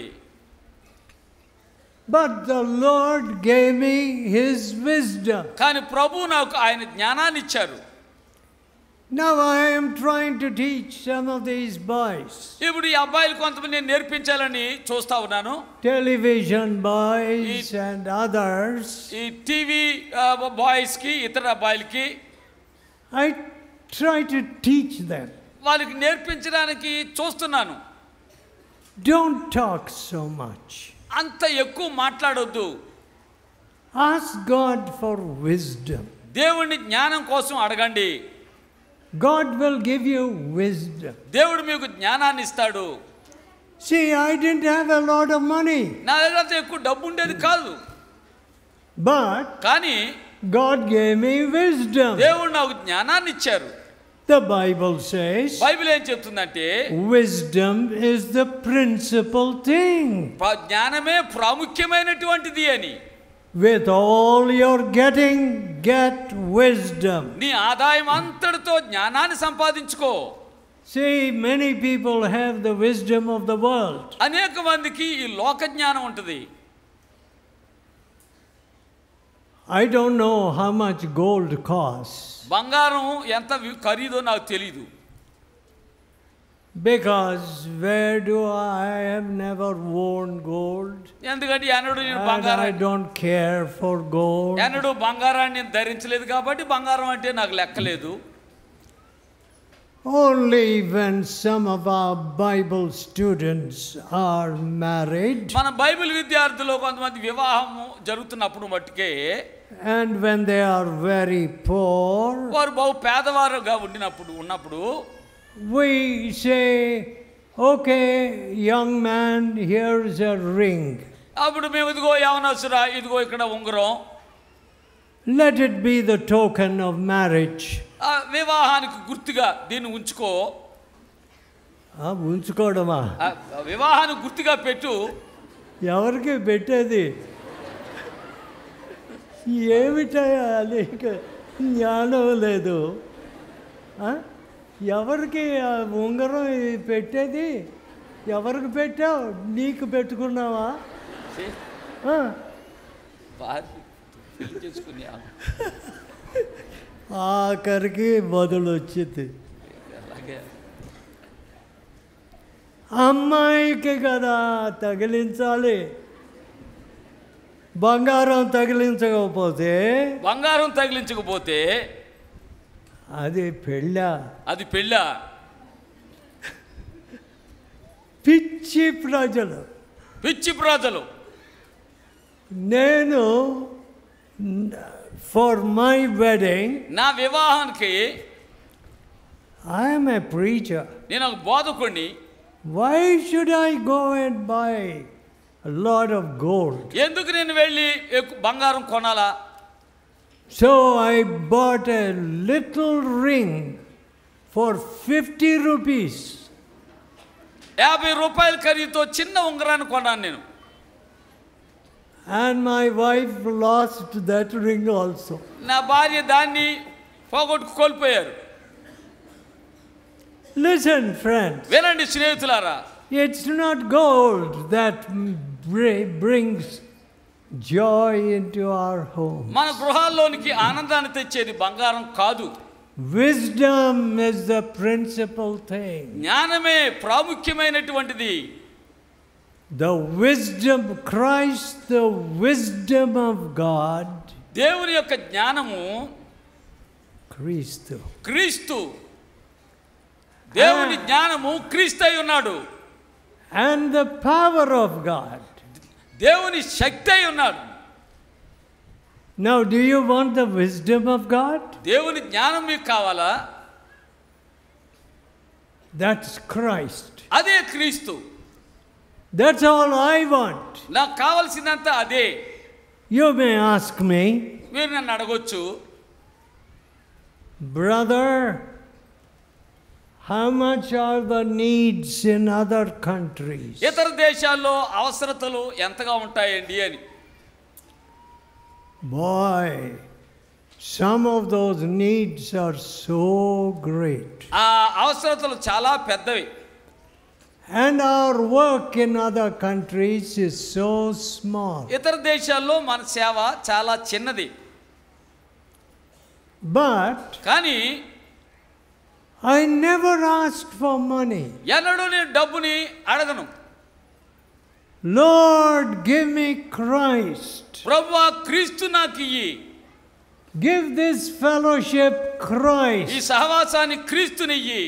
S1: But the Lord gave me his wisdom.
S2: కానీ ప్రభువు నాకు ఆయన జ్ఞానాన్ని ఇచ్చారు.
S1: Now I am trying to teach some of these boys.
S2: ఇప్పుడు ఈ అబ్బాయిలు కొంతమంది నేను నేర్పించాలని చూస్తా ఉన్నాను.
S1: Television boys and others.
S2: ఈ టీవీ బాయ్స్ కి ఇతర అబ్బాయిలకి
S1: I try to teach them.
S2: వాళ్ళకి నేర్పించడానికి చూస్తున్నాను.
S1: Don't talk so much.
S2: అంత ఎక్కువ మాట్లాడొద్దు.
S1: Ask God for wisdom.
S2: దేవుని జ్ఞానం కోసం అడగండి.
S1: God will give you wisdom.
S2: దేవుడు మీకు జ్ఞానాన్ని ఇస్తాడు.
S1: See, I didn't have a lot of money.
S2: నా దగ్గర అంత ఎక్కువ డబ్బు ఉండేది కాదు.
S1: But
S2: కానీ
S1: God gave me wisdom.
S2: దేవుడు నాకు జ్ఞానాన్ని ఇచ్చారు.
S1: The Bible says
S2: బైబిల్ ఏం చెప్తుందంటే
S1: wisdom is the principal thing.
S2: జ్ఞానమే ప్రాముఖ్యమైనటువంటిది అని.
S1: With all you're getting, get wisdom.
S2: నీ ఆదాయం అంతటితో జ్ఞానాన్ని సంపాదించుకో.
S1: See, many people have the wisdom of the world.
S2: అనేక మందికి ఈ లోక జ్ఞానం ఉంటుంది.
S1: I don't know how much gold costs.
S2: బంగారం ఎంత ఖరీదో నాకు తెలీదు.
S1: Because where do I have never worn gold.
S2: ఎందుకంటే ఎన్నడూ నేను
S1: And I
S2: బంగారం
S1: don't care for gold.
S2: ఎన్నడూ బంగారాన్ని నేను ధరించలేదు కాబట్టి బంగారం అంటే నాకు లెక్కలేదు.
S1: Only when some of our Bible students are married
S2: మన బైబిల్ విద్యార్థులు కొంతమంది వివాహము జరుగుతున్నప్పుడు మట్టుకే,
S1: and when they are very poor,
S2: వారు బహు పేదవారుగా ఉన్నప్పుడు
S1: we say, okay, young man, here's a ring.
S2: అప్పుడు మేము ఇదిగో యవనస్తురా, ఇదిగో ఇక్కడ ఉంగరం,
S1: Let it be the token of marriage.
S2: వివాహానికి గుర్తుగా దీన్ని ఉంచుకో.
S1: ఉంచుకోవడమా?
S2: వివాహానికి గుర్తుగా పెట్టు.
S1: ఎవరికి పెట్టేది? ఏమిటయా నీకు జ్ఞానం లేదు? ఎవరికి ఉంగరం పెట్టేది? ఎవరికి పెట్టావు? నీకు పెట్టుకున్నావా? ఆఖరికి మొదలు వచ్చింది. అమ్మాయికి కదా తగిలించాలి. బంగారం తగిలించకపోతే అది పెళ్ళా? పిచ్చి ప్రజలు. నేను ఫర్ మై వెడ్డింగ్,
S2: నా వివాహానికి
S1: ఐఎమ్ ఏ ప్రీచర్,
S2: నేను ఒక బోధకుడిని.
S1: Why should I go and buy a lot of gold?
S2: ఎందుకు నేను వెళ్ళి బంగారం కొనాలా?
S1: So I bought a little ring for 50 rupees.
S2: 50 రూపాయల ఖరీదుతో చిన్న ఉంగరాన్ని కొన్నాను నేను.
S1: And my wife lost that ring also.
S2: నా భార్య దాన్ని కోల్పోయారు.
S1: Listen, friends.
S2: వినండి స్నేహితులారా,
S1: It's not gold that brings joy into our home.
S2: మన గృహాల్లోనికి ఆనందాన్ని తెచ్చేది బంగారం కాదు.
S1: Wisdom is the principal thing.
S2: జ్ఞానమే ప్రాముఖ్యమైనటువంటిది.
S1: The wisdom of Christ, the wisdom of God.
S2: దేవుని యొక్క జ్ఞానము క్రీస్తు. దేవుని జ్ఞానము క్రీస్తు అయి ఉన్నాడు.
S1: And the power of God.
S2: దేవుని శక్తి అయి ఉన్నాడు.
S1: Now, do you want the wisdom of God?
S2: దేవుని జ్ఞానం మీకు కావాలా?
S1: That's Christ.
S2: అదే క్రీస్తు.
S1: That's all I want.
S2: నాకు కావాల్సినంత అదే.
S1: You may ask me,
S2: మీరు నన్ను అడగొచ్చు,
S1: brother, how much are the needs in other countries?
S2: ఇతర దేశాల్లో అవసరతలు ఎంతగా ఉంటాయండి అని.
S1: Boy, some of those needs are so great.
S2: ఆ అవసరతలు చాలా పెద్దవి.
S1: And our work in other countries is so small.
S2: ఇతర దేశాల్లో మన సేవ చాలా చిన్నది.
S1: But
S2: కానీ
S1: I never asked for money.
S2: ఎన్నడూ నేను డబ్బుని అడగను.
S1: Lord, give me Christ.
S2: ప్రభువా క్రీస్తు నాకు ఇయ్యి.
S1: Give this fellowship Christ.
S2: ఈ సహవాసాన్ని క్రీస్తునియ్యి.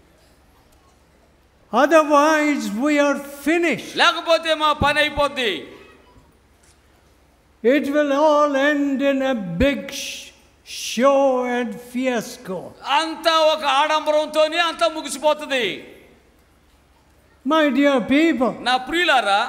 S1: Otherwise we are finished.
S2: లేకపోతే మా పని అయిపోద్ది.
S1: It will all end in a big show and fiasco.
S2: అంతా ఒక ఆడంబరంతోనే అంతా ముగిసిపోతుంది.
S1: My dear people,
S2: నా ప్రియులారా,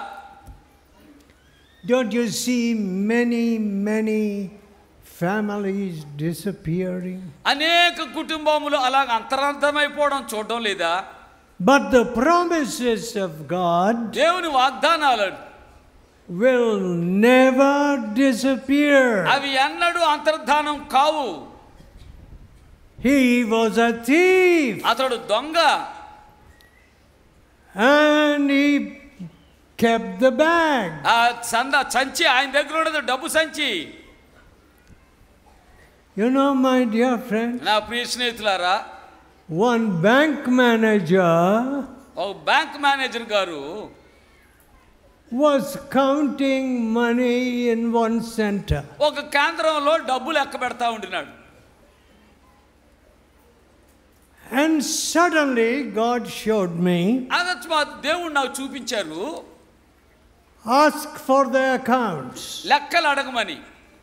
S1: don't you see many families disappearing?
S2: అనేక కుటుంబములు అలాగ అంతరార్థమైపోవడం చూడడం లేదా?
S1: But the promises of God
S2: దేవుని వాగ్దానాలు
S1: will never disappear.
S2: అవి ఎన్నడూ అంతర్ధానం కావు.
S1: He was a thief.
S2: అతడు దొంగ.
S1: and he kept the bag.
S2: ఆ సంచి ఆయన దగ్గర ఉన్నది డబ్బు సంచి.
S1: You know, my dear friend,
S2: నా ప్రియ స్నేహితులారా,
S1: one bank manager
S2: ఒక బ్యాంక్ మేనేజర్ గారు
S1: was counting money in one center.
S2: ఒక కేంద్రంలో డబ్బులు లెక్క పెడతా ఉంటున్నాడు.
S1: And suddenly God showed me,
S2: అకస్మాత్ దేవుడు నాకు చూపించారు,
S1: ask for the accounts.
S2: లెక్కలు అడగమని.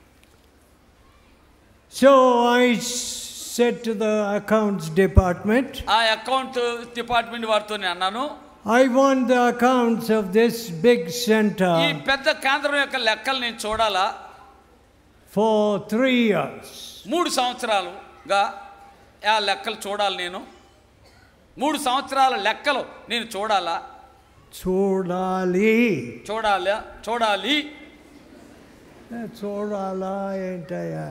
S1: So I said to the accounts department,
S2: ఆ అకౌంట్ డిపార్ట్మెంట్ వారితో అన్నాను,
S1: I want the accounts of this big
S2: ఈ
S1: center
S2: పెద్ద కేంద్రం యొక్క లెక్కలు నేను చూడాలా
S1: for 3 years.
S2: 3 సంవత్సరాలుగా ఆ లెక్కలు చూడాలి. నేను 3 సంవత్సరాల లెక్కలు నేను చూడాలా
S1: చూడాలి చూడాలా ఏంటయ్యా?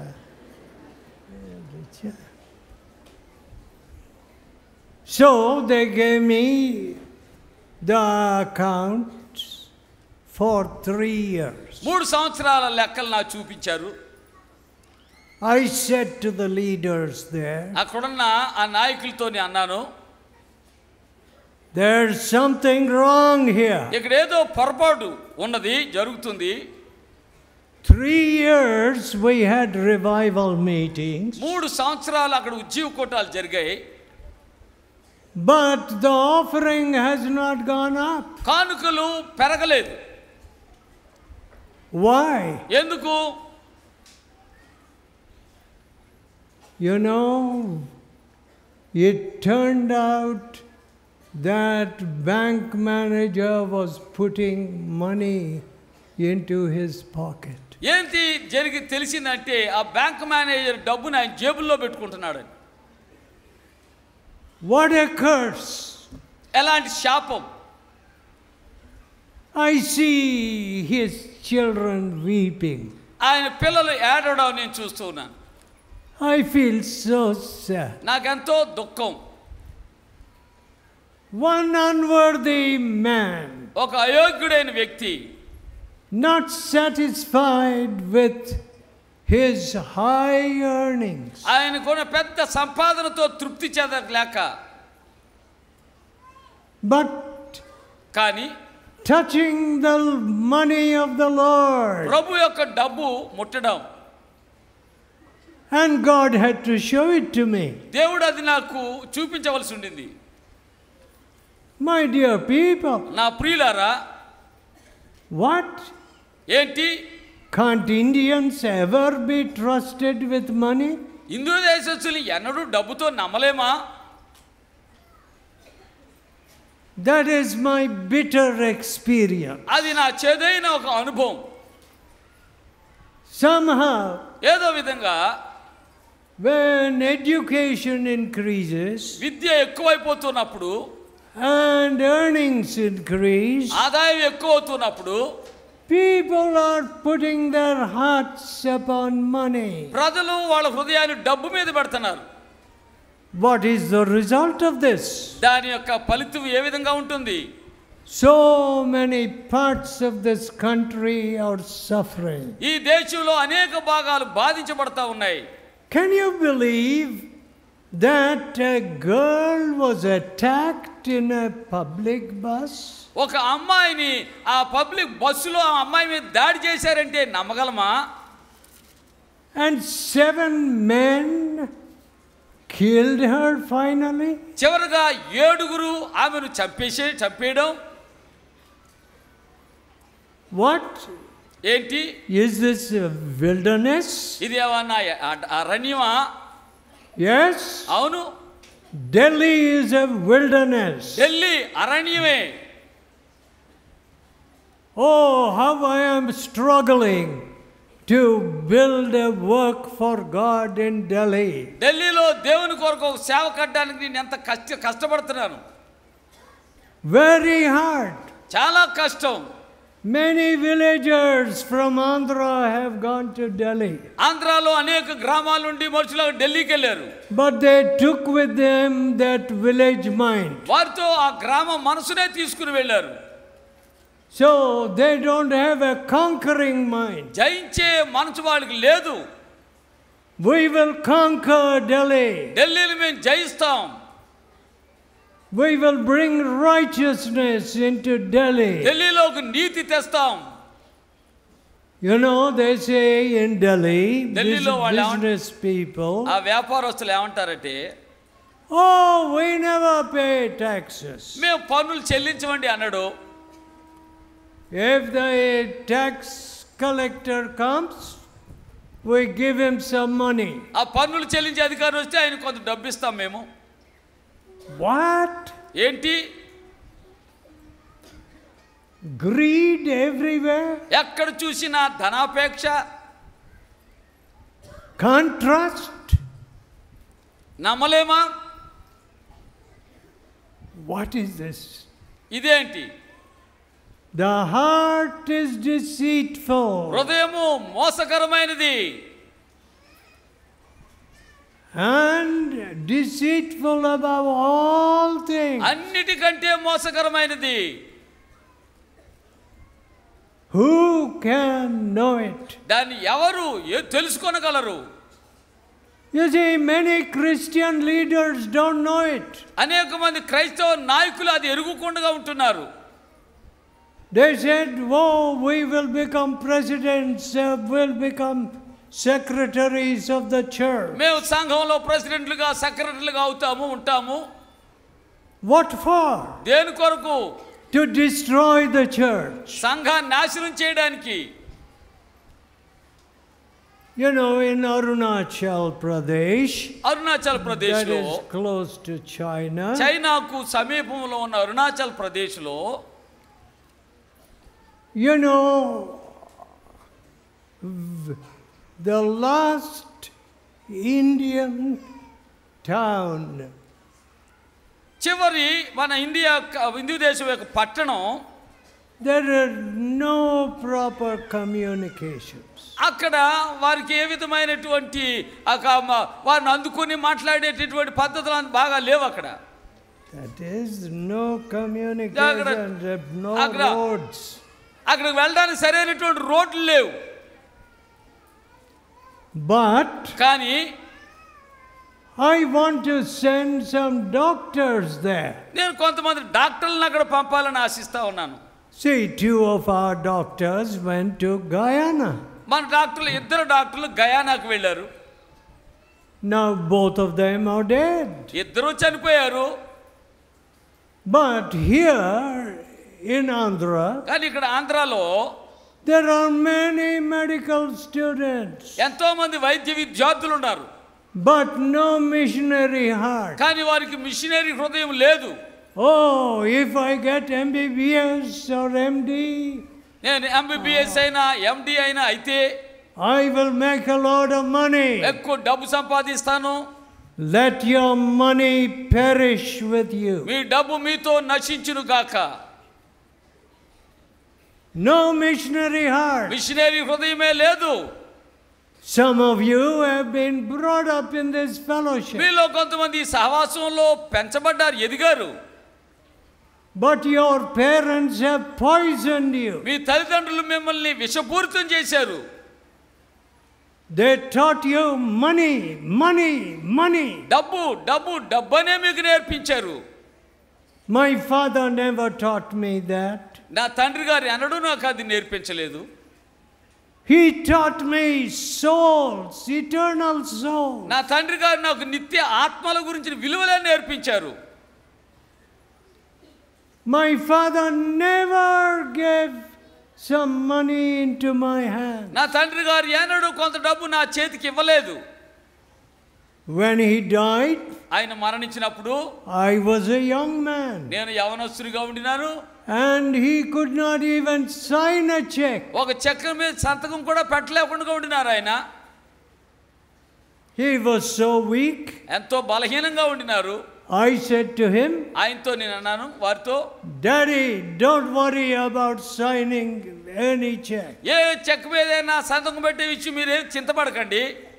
S1: So they gave me the accounts for 3 years.
S2: 3 సంవత్సరాల లెక్కలు నాకు చూపించారు.
S1: I said to the leaders there,
S2: అక్కడున్న ఆ నాయకులతో అన్నాను,
S1: there's something wrong here.
S2: ఇక్కడ ఏదో పొరపాటు ఉన్నది, జరుగుతుంది.
S1: 3 years we had revival meetings,
S2: 3 సంవత్సరాలు అక్కడ ఉజ్జీవ కూటాలు జరిగాయి.
S1: but the offering has not gone up.
S2: కానుకలు పెరగలేదు.
S1: Why?
S2: ఎందుకు?
S1: You know, it turned out that bank manager was putting money into his pocket.
S2: ఏంటి జరిగి తెలిసిందంటే ఆ బ్యాంక్ మేనేజర్ డబ్బుని ఆయన జేబుల్లో పెట్టుకుంటున్నాడు.
S1: What a curse!
S2: ఎలాంటి శాపం!
S1: I see his children weeping.
S2: ఆయన పిల్లలు ఏడవడం నేను చూస్తూ ఉన్నాను.
S1: I feel so sad.
S2: నాకెంతో దుఃఖం.
S1: One unworthy man,
S2: ఒక అయోగ్యుడైన వ్యక్తి,
S1: not satisfied with his high earnings,
S2: ఆయనకున్న పెద్ద సంపాదనతో తృప్తి చెందలేక,
S1: but
S2: కానీ
S1: touching the money of the Lord.
S2: ప్రభు యొక్క డబ్బు ముట్టడం.
S1: And God had to show it to me.
S2: దేవుడు అది నాకు చూపించవలసి ఉండింది.
S1: My dear people,
S2: నా ప్రియులారా,
S1: what?
S2: ఏంటి?
S1: Can't Indians ever be trusted with money?
S2: Hindu దేశస్తులు ఎన్నడూ డబ్బుతో నమ్మలేమా?
S1: That is my bitter experience.
S2: అది నా చేదైన ఒక అనుభవం.
S1: Somehow,
S2: ఏదో విధంగా
S1: when education increases
S2: Vidya ఎక్కువైపోతున్నప్పుడు,
S1: and earnings increase,
S2: ఆదాయం ఎక్కువవుతున్నప్పుడు,
S1: people are putting their hearts upon money.
S2: ప్రజలు వాళ్ళ హృదయాన్ని డబ్బు మీద పెడుతున్నారు.
S1: What is the result of this?
S2: దాని యొక్క ఫలితం ఏ విధంగా ఉంటుంది?
S1: So many parts of this country are suffering.
S2: ఈ దేశంలో అనేక భాగాలు బాధించబడతా ఉన్నాయి.
S1: Can you believe that a girl was attacked in a public bus?
S2: ఒక అమ్మాయిని ఆ పబ్లిక్ బస్సులో ఆ అమ్మాయి మీద దాడి చేశారంటే నమ్మగలమా?
S1: And 7 men killed her finally.
S2: చివరగా 7 ఆమెను చంపేయడం.
S1: What?
S2: ఏంటి?
S1: Is this a wilderness?
S2: ఇది ఏమన్నా అరణ్యమా?
S1: Yes.
S2: అవును,
S1: Delhi is a wilderness.
S2: Delhi అరణ్యమే.
S1: Oh, how I am struggling to build a work for God in Delhi.
S2: ఢిల్లీలో దేవుని కొరకు ఒక సేవ కట్టడానికి నేను ఎంత కష్టపడుతున్నాను.
S1: Very hard.
S2: చాలా కష్టం.
S1: Many villagers from Andhra have gone to Delhi.
S2: ఆంధ్రాలో అనేక గ్రామాల నుండి మనుషులు ఢిల్లీకి వెళ్ళారు.
S1: But they took with them that village mind.
S2: వారితో ఆ గ్రామ మనసునే తీసుకుని వెళ్ళారు.
S1: So they don't have a conquering mind.
S2: జయించే మనసు వాళ్ళకి లేదు.
S1: We will conquer Delhi.
S2: ఢిల్లీని మేము జయిస్తాం.
S1: We will bring righteousness into Delhi.
S2: ఢిల్లీలోకి నీతి తెస్తాం.
S1: You know, they say in Delhi, business people,
S2: ఆ వ్యాపారస్తులు ఏమంటారంటే,
S1: oh, we never pay taxes.
S2: మేము పన్నులు చెల్లించమండి అన్నాడు.
S1: If the tax collector comes, we give him some money.
S2: ఆ పన్నులు చెల్లించే అధికారి వస్తే ఆయన కొంత డబ్బు ఇస్తాం మేము.
S1: What?
S2: ఏంటి?
S1: Greed everywhere.
S2: ఎక్కడ చూసినా ధనాపేక్ష.
S1: Contrast.
S2: నమ్మలేమా?
S1: What is this?
S2: ఇదేంటి?
S1: The heart is deceitful.
S2: హృదయము మోసకరమైనది.
S1: And deceitful above all things.
S2: అన్నిటికంటే మోసకరమైనది.
S1: Who can know it?
S2: దాన్ని ఎవరు తెలుసుకోనగలరు?
S1: You see, many Christian leaders don't know it.
S2: అనేక మంది క్రైస్తవ నాయకులు అది ఎరుగుకుండా ఉంటున్నారు.
S1: They said, oh, we will become presidents, will become secretaries of the church.
S2: మేము సంఘంలో ప్రెసిడెంట్లుగా సెక్రటరీలుగా ఉంటాము.
S1: What for?
S2: దేని కొరకు?
S1: To destroy the church.
S2: సంఘాన్ని నాశనం చేయడానికి.
S1: You know, in Arunachal Pradesh,
S2: Arunachal Pradesh
S1: that
S2: లో,
S1: is close to China,
S2: చైనాకు సమీపంలో ఉన్న అరుణాచల్ ప్రదేశ్ లో,
S1: you know, the last Indian town,
S2: చివరి మన హిందూ దేశం యొక్క పట్టణం,
S1: there are no proper communications.
S2: అక్కడ వారికి ఏ విధమైనటువంటి వారిని అందుకుని మాట్లాడేటటువంటి పద్ధతులు బాగా లేవు అక్కడ.
S1: That is, no communication, no roads.
S2: అక్కడికి వెళ్ళడానికి సరైనటువంటి రోడ్లు లేవు.
S1: But
S2: కానీ
S1: I want to send some doctors there.
S2: నేను కొంతమంది డాక్టర్లను అక్కడ పంపాలని ఆశిస్తా ఉన్నాను.
S1: See, 2 of our doctors went to Guyana.
S2: మన డాక్టర్లు, 2 డాక్టర్లు గయానాకు వెళ్ళారు.
S1: Now both of them are dead.
S2: 2 చనిపోయారు.
S1: But here in Andhra,
S2: కానీ ఇక్కడ ఆంధ్రాలో
S1: there are many medical students.
S2: ఎంతో మంది వైద్య విద్యార్థులు ఉన్నారు.
S1: But no missionary heart.
S2: కానీ వారికి మిషనరీ హృదయం లేదు.
S1: Oh, if I get MBBS or MD,
S2: నేను MBBS అయినా MD అయినా అయితే
S1: I will make a lot of money.
S2: ఎక్కువ డబ్బు సంపాదిస్తాను.
S1: Let your money perish with you.
S2: మీ డబ్బు మీతో నశించును గాక.
S1: No missionary heart.
S2: మిషనరీ హృదయమే లేదు.
S1: Some of you have been brought up in this fellowship.
S2: మీలో కొంతమంది సహవాసంలో పెంచబడ్డారు, ఎదిగారు.
S1: But your parents have poisoned you.
S2: మీ తల్లిదండ్రులు మిమ్మల్ని విషపూరితం చేశారు.
S1: They taught you money, money, money.
S2: డబ్బు డబ్బు డబ్బనే మీకు నేర్పించారు.
S1: My father never taught me that.
S2: నా తండ్రి గారు ఎన్నడూ నాకు అది నేర్పించలేదు.
S1: He taught me souls, eternal souls.
S2: నా తండ్రి గారు నాకు నిత్య ఆత్మల గురించి విలువలే నేర్పించారు.
S1: My father never gave some money into my hand.
S2: నా తండ్రి గారు ఎన్నడూ కొంత డబ్బు నా చేతికి ఇవ్వలేదు.
S1: When he died,
S2: ఆయన మరణించినప్పుడు
S1: I was a young man.
S2: నేను యవనస్తుడిగా ఉండినాను.
S1: And he could not even sign a check.
S2: ఒక చెక్ మీద సంతకం కూడా పెట్టలేకుండా ఉండినారు ఆయన.
S1: He was so weak.
S2: ఎంతో బలహీనంగా ఉండినారు.
S1: I said to him,
S2: ఆయనతో నేను అన్నాను వారితో,
S1: Daddy, don't worry about signing any check.
S2: ఏ చెక్ మీదైనా సంతకం పెట్టే విషయం మీరేం చింతపడకండి.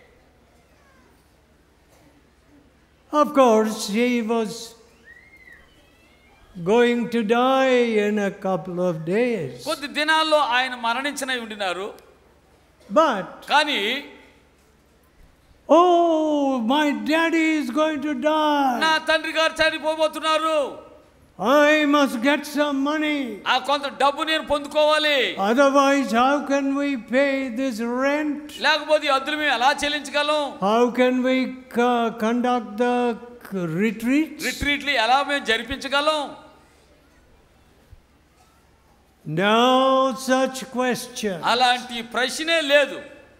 S1: Of course, he was going to die in a couple of days.
S2: కొద్ది దినాల్లో ఆయన మరణించనై ఉండినారు.
S1: But
S2: కానీ
S1: oh, my daddy is going to die.
S2: నా తండ్రి గారు చనిపోబోతున్నారు.
S1: I must get some money.
S2: ఆ కొంత డబ్బు నేను పొందుకోవాలి.
S1: Otherwise, how can we pay this rent?
S2: లేకపోతే అద్దెలు మేము ఎలా చెల్లించగలం?
S1: How can we conduct the retreat?
S2: రిట్రీట్లు ఎలా మేము జరిపించగలం?
S1: No such question.
S2: అలాంటి ప్రశ్నే లేదు.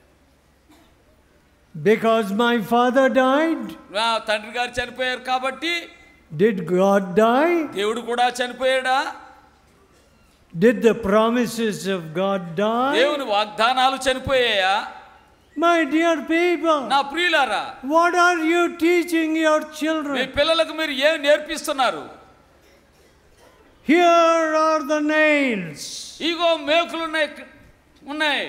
S1: Because my father died.
S2: నా తండ్రి గారు చనిపోయారు కాబట్టి.
S1: Did God die?
S2: దేవుడు కూడా చనిపోయాడా?
S1: Did the promises of God die?
S2: దేవుని వాగ్దానాలు చనిపోయాయా?
S1: My dear people,
S2: నా ప్రియులారా,
S1: what are you teaching your
S2: me
S1: children?
S2: పిల్లలకు మీరు ఏం నేర్పిస్తున్నారు?
S1: Here are the nails.
S2: ఇగో మేకులు ఉన్నాయి.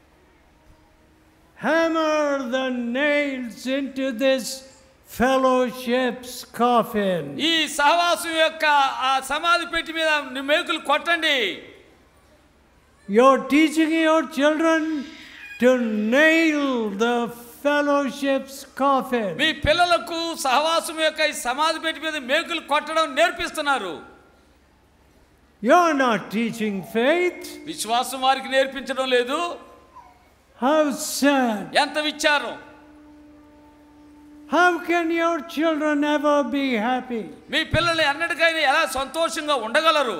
S1: Hammer the nails into this fellowship's coffin.
S2: ఈ సహవాసం యొక్క ఆ సమాధి పెట్టి మీద మేకులు కొట్టండి.
S1: You're teaching your children to nail the fellowship's coffin.
S2: మీ పిల్లలకు సహవాసం యొక్క ఈ సమాధి పెట్టి మీద మేకులు కొట్టడం నేర్పిస్తున్నారు.
S1: You're not teaching faith.
S2: విశ్వాసం వారికి నేర్పించడం లేదు.
S1: How sad.
S2: ఎంత విచారం.
S1: How can your children ever be happy?
S2: మీ పిల్లలు ఎన్నటికైనా ఎలా సంతోషంగా ఉండగలరు?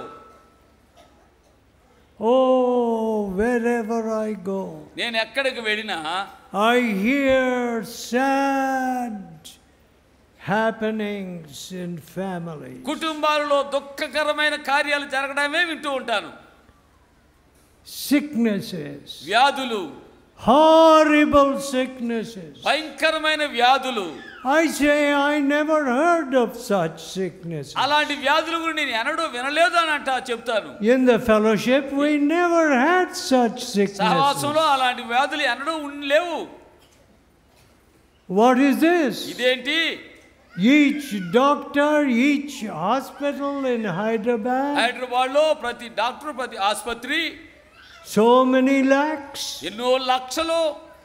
S1: Oh, wherever I go,
S2: నేను ఎక్కడికి వెళ్ళినా
S1: I hear sad happenings in families.
S2: కుటుంబాలలో దుఃఖకరమైన కార్యాలు జరగడమే వింటూ ఉంటాను.
S1: Sicknesses.
S2: వ్యాధులు.
S1: Horrible sicknesses.
S2: భయంకరమైన వ్యాధులు.
S1: I say I never heard of such sicknesses.
S2: అలాంటి వ్యాధుల గురించి నేను ఎన్నడూ వినలేదు అని చెప్తాను.
S1: In the fellowship we never had such sicknesses.
S2: సహవాసంలో అలాంటి వ్యాధులు ఎన్నడూ లేవు.
S1: What is this?
S2: ఇదేంటి?
S1: Each doctor, each hospital in Hyderabad,
S2: హైదరాబాద్లో ప్రతి డాక్టర్, ప్రతి ఆసుపత్రి,
S1: so many lakhs,
S2: ఎన్నో లక్షలు,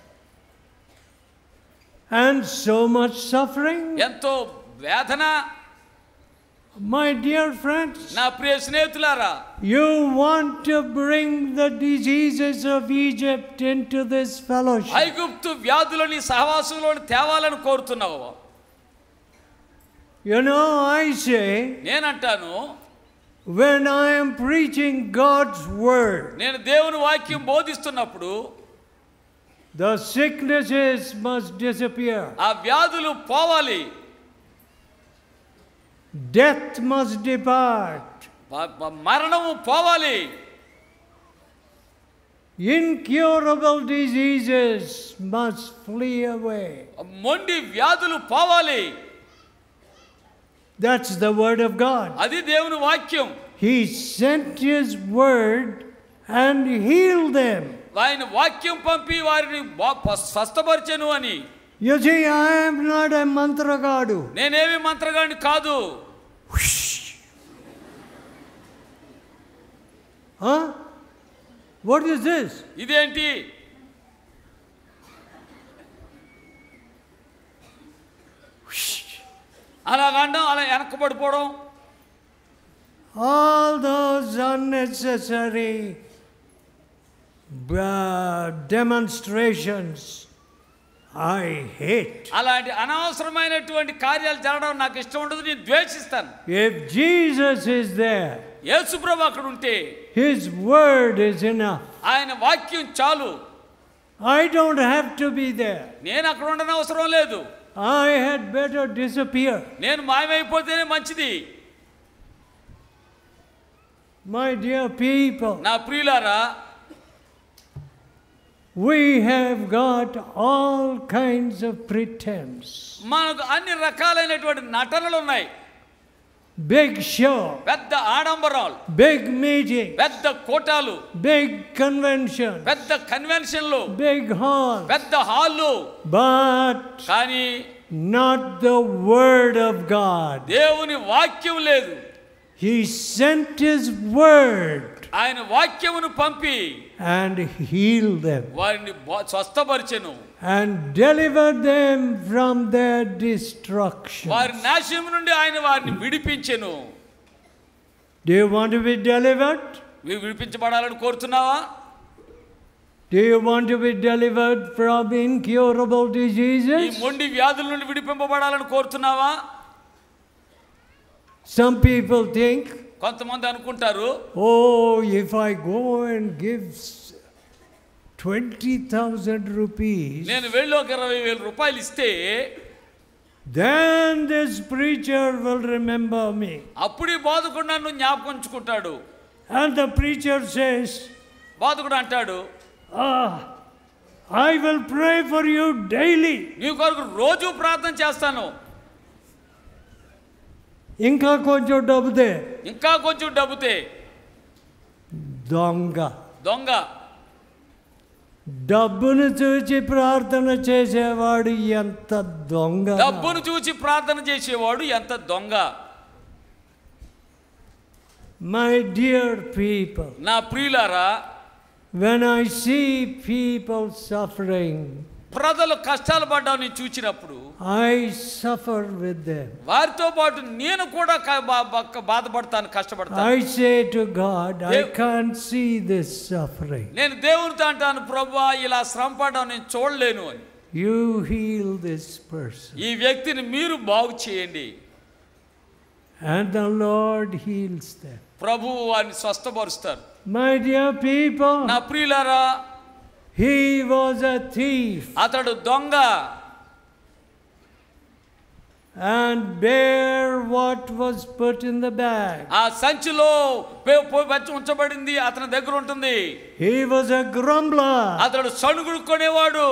S1: and so much suffering.
S2: ఎంతో వేదన.
S1: My dear friends,
S2: నా ప్రియ స్నేహితులారా,
S1: you want to bring the diseases of Egypt into this fellowship.
S2: ఐగుప్తు వ్యాధులని సహవాసంలోని తేవాలని కోరుతున్నావు.
S1: You know, I say,
S2: నేనంటాను,
S1: when I am preaching God's word,
S2: నేను దేవుని వాక్యం బోధిస్తున్నప్పుడు
S1: the sicknesses must disappear.
S2: ఆ వ్యాధులు పోవాలి.
S1: Death must depart.
S2: మరణము పోవాలి.
S1: Incurable diseases must flee away.
S2: మొండి వ్యాధులు పోవాలి.
S1: That's the word of God.
S2: అది దేవుని వాక్యం.
S1: He sent his word and healed them.
S2: ఆయన వాక్యం పంపి వారిని స్వస్థపరిచెను అని.
S1: You see, I am not a mantragadu.
S2: నేనేమి మంత్రగాడిని కాదు.
S1: Huh? What is this?
S2: ఇదేంటి? అలాగండం, అలా వెనక్కబడిపోవడం.
S1: All those unnecessary demonstrations I hate.
S2: అలాంటి అనవసరమైనటువంటి కార్యాలు జరగడం నాకు ఇష్టం ఉండదు, నేను ద్వేషిస్తాను.
S1: If Jesus is there,
S2: యేసుప్రభు అక్కడ ఉంటే
S1: his word is enough.
S2: ఆయన వాక్యం చాలు.
S1: I don't have to be there.
S2: నేను అక్కడ ఉండనవసరం లేదు.
S1: I had better disappear.
S2: నేను మాయమైపోతేనే మంచిది.
S1: My dear people,
S2: నా ప్రియులారా,
S1: We have got all kinds of pretense.
S2: మనకు అన్ని రకాలైనటువంటి నటనలు ఉన్నాయి.
S1: Big show.
S2: పెద్ద ఆడంబరాలు.
S1: Big meeting.
S2: పెద్ద కోటాలు.
S1: Big convention.
S2: పెద్ద కన్వెన్షన్లు.
S1: Big hall.
S2: పెద్ద హాల్లు.
S1: But
S2: కానీ
S1: not the word of God.
S2: దేవుని వాక్యం లేదు.
S1: He sent his word.
S2: ఆయన వాక్యమును పంపి
S1: and healed them.
S2: వారిని స్వస్థపరిచెను.
S1: And delivered them from their destruction.
S2: వారి నాశనం నుండి ఆయన వారిని విడిపించెను.
S1: Do you want to be delivered?
S2: నీవు విడిపించబడాలని కోరుతున్నావా?
S1: Do you want to be delivered from incurable diseases?
S2: ఈ మొండి వ్యాధుల నుండి విడిపింపబడాలని కోరుతున్నావా?
S1: Some people think,
S2: కొంతమంది అనుకుంటారు,
S1: oh, if I go and give 20,000 rupees,
S2: నేను వెళ్ళి ఒక 20,000 రూపాయలు ఇస్తే
S1: then this preacher will remember me.
S2: అప్పుడు బోధకుడు నన్ను జ్ఞాపకం ఉంచుకుంటాడు.
S1: And the preacher says,
S2: బోధకుడు అంటాడు,
S1: I will pray for you daily.
S2: నీ కొరకు రోజు ప్రార్థన చేస్తాను.
S1: ఇంకా కొంచెం డబ్బుతే,
S2: ఇంకా కొంచెం డబ్బుతే.
S1: దొంగ.
S2: దొంగ.
S1: డబ్బును చూచి ప్రార్థన చేసేవాడు ఎంత దొంగ.
S2: డబ్బును చూచి ప్రార్థన చేసేవాడు ఎంత దొంగ.
S1: My dear people,
S2: నా ప్రియులారా,
S1: when I see people suffering,
S2: ప్రజలు కష్టాలు పడ్డాన్ని చూచినప్పుడు
S1: I suffer with them.
S2: వారితో పాటు నేను కూడా బాధపడతాను, కష్టపడతాను.
S1: I say to God, I can't see this suffering.
S2: నేను దేవునితో అంటాను, ప్రభువా ఇలా శ్రమ పడ్డాను నేను చూడలేను అని.
S1: You heal this person.
S2: ఈ వ్యక్తిని మీరు బాగు చేయండి.
S1: And the Lord heals them.
S2: ప్రభువు వారిని స్వస్థపరుస్తారు.
S1: My dear people,
S2: నా ప్రియులారా,
S1: he was a thief.
S2: అతడు దొంగ.
S1: And bear what was put in the bag.
S2: ఆ సంచిలో ఉంచబడింది అతని దగ్గర ఉంటుంది.
S1: He was a grumbler.
S2: అతడు సణుగుడు కొనేవాడు.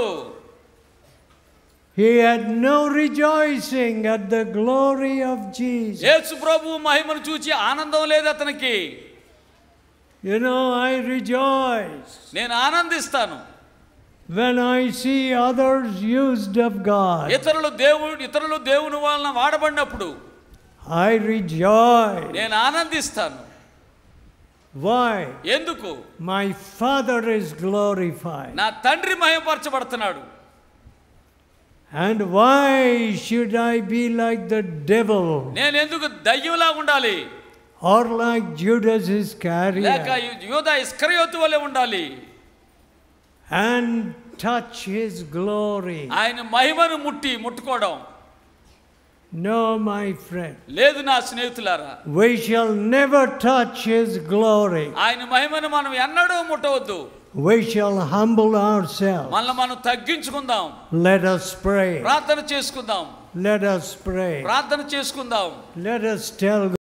S1: He had no rejoicing at the glory of Jesus.
S2: యేసు ప్రభువు మహిమను చూచి ఆనందం లేదు అతనికి.
S1: You know, I rejoice
S2: నేను ఆనందిస్తాను
S1: when I see others used of God.
S2: ఇతరులు దేవుని వలన వాడబడినప్పుడు
S1: I rejoice.
S2: నేను ఆనందిస్తాను.
S1: Why?
S2: ఎందుకు?
S1: My Father is glorified.
S2: నా తండ్రి మహిమపరచబడుతున్నాడు.
S1: And why should I be like the devil?
S2: నేను ఎందుకు దయ్యంలా ఉండాలి?
S1: Or like Judas Iscariot?
S2: లేక యూదా ఇస్కరియోతు వలె ఉండాలి.
S1: And touch his glory.
S2: ఆయన మహిమను ముట్టుకోవడం.
S1: No, my friend.
S2: లేదు నా స్నేహితులారా.
S1: We shall never touch his glory.
S2: ఆయన మహిమను మనం ఎన్నడూ ముట్టవద్దు.
S1: We shall humble ourselves.
S2: మనల్ని మనం తగ్గించుకుందాం.
S1: Let us pray.
S2: ప్రార్థన చేసుకుందాం.
S1: Let us pray.
S2: ప్రార్థన చేసుకుందాం.
S1: Let us tell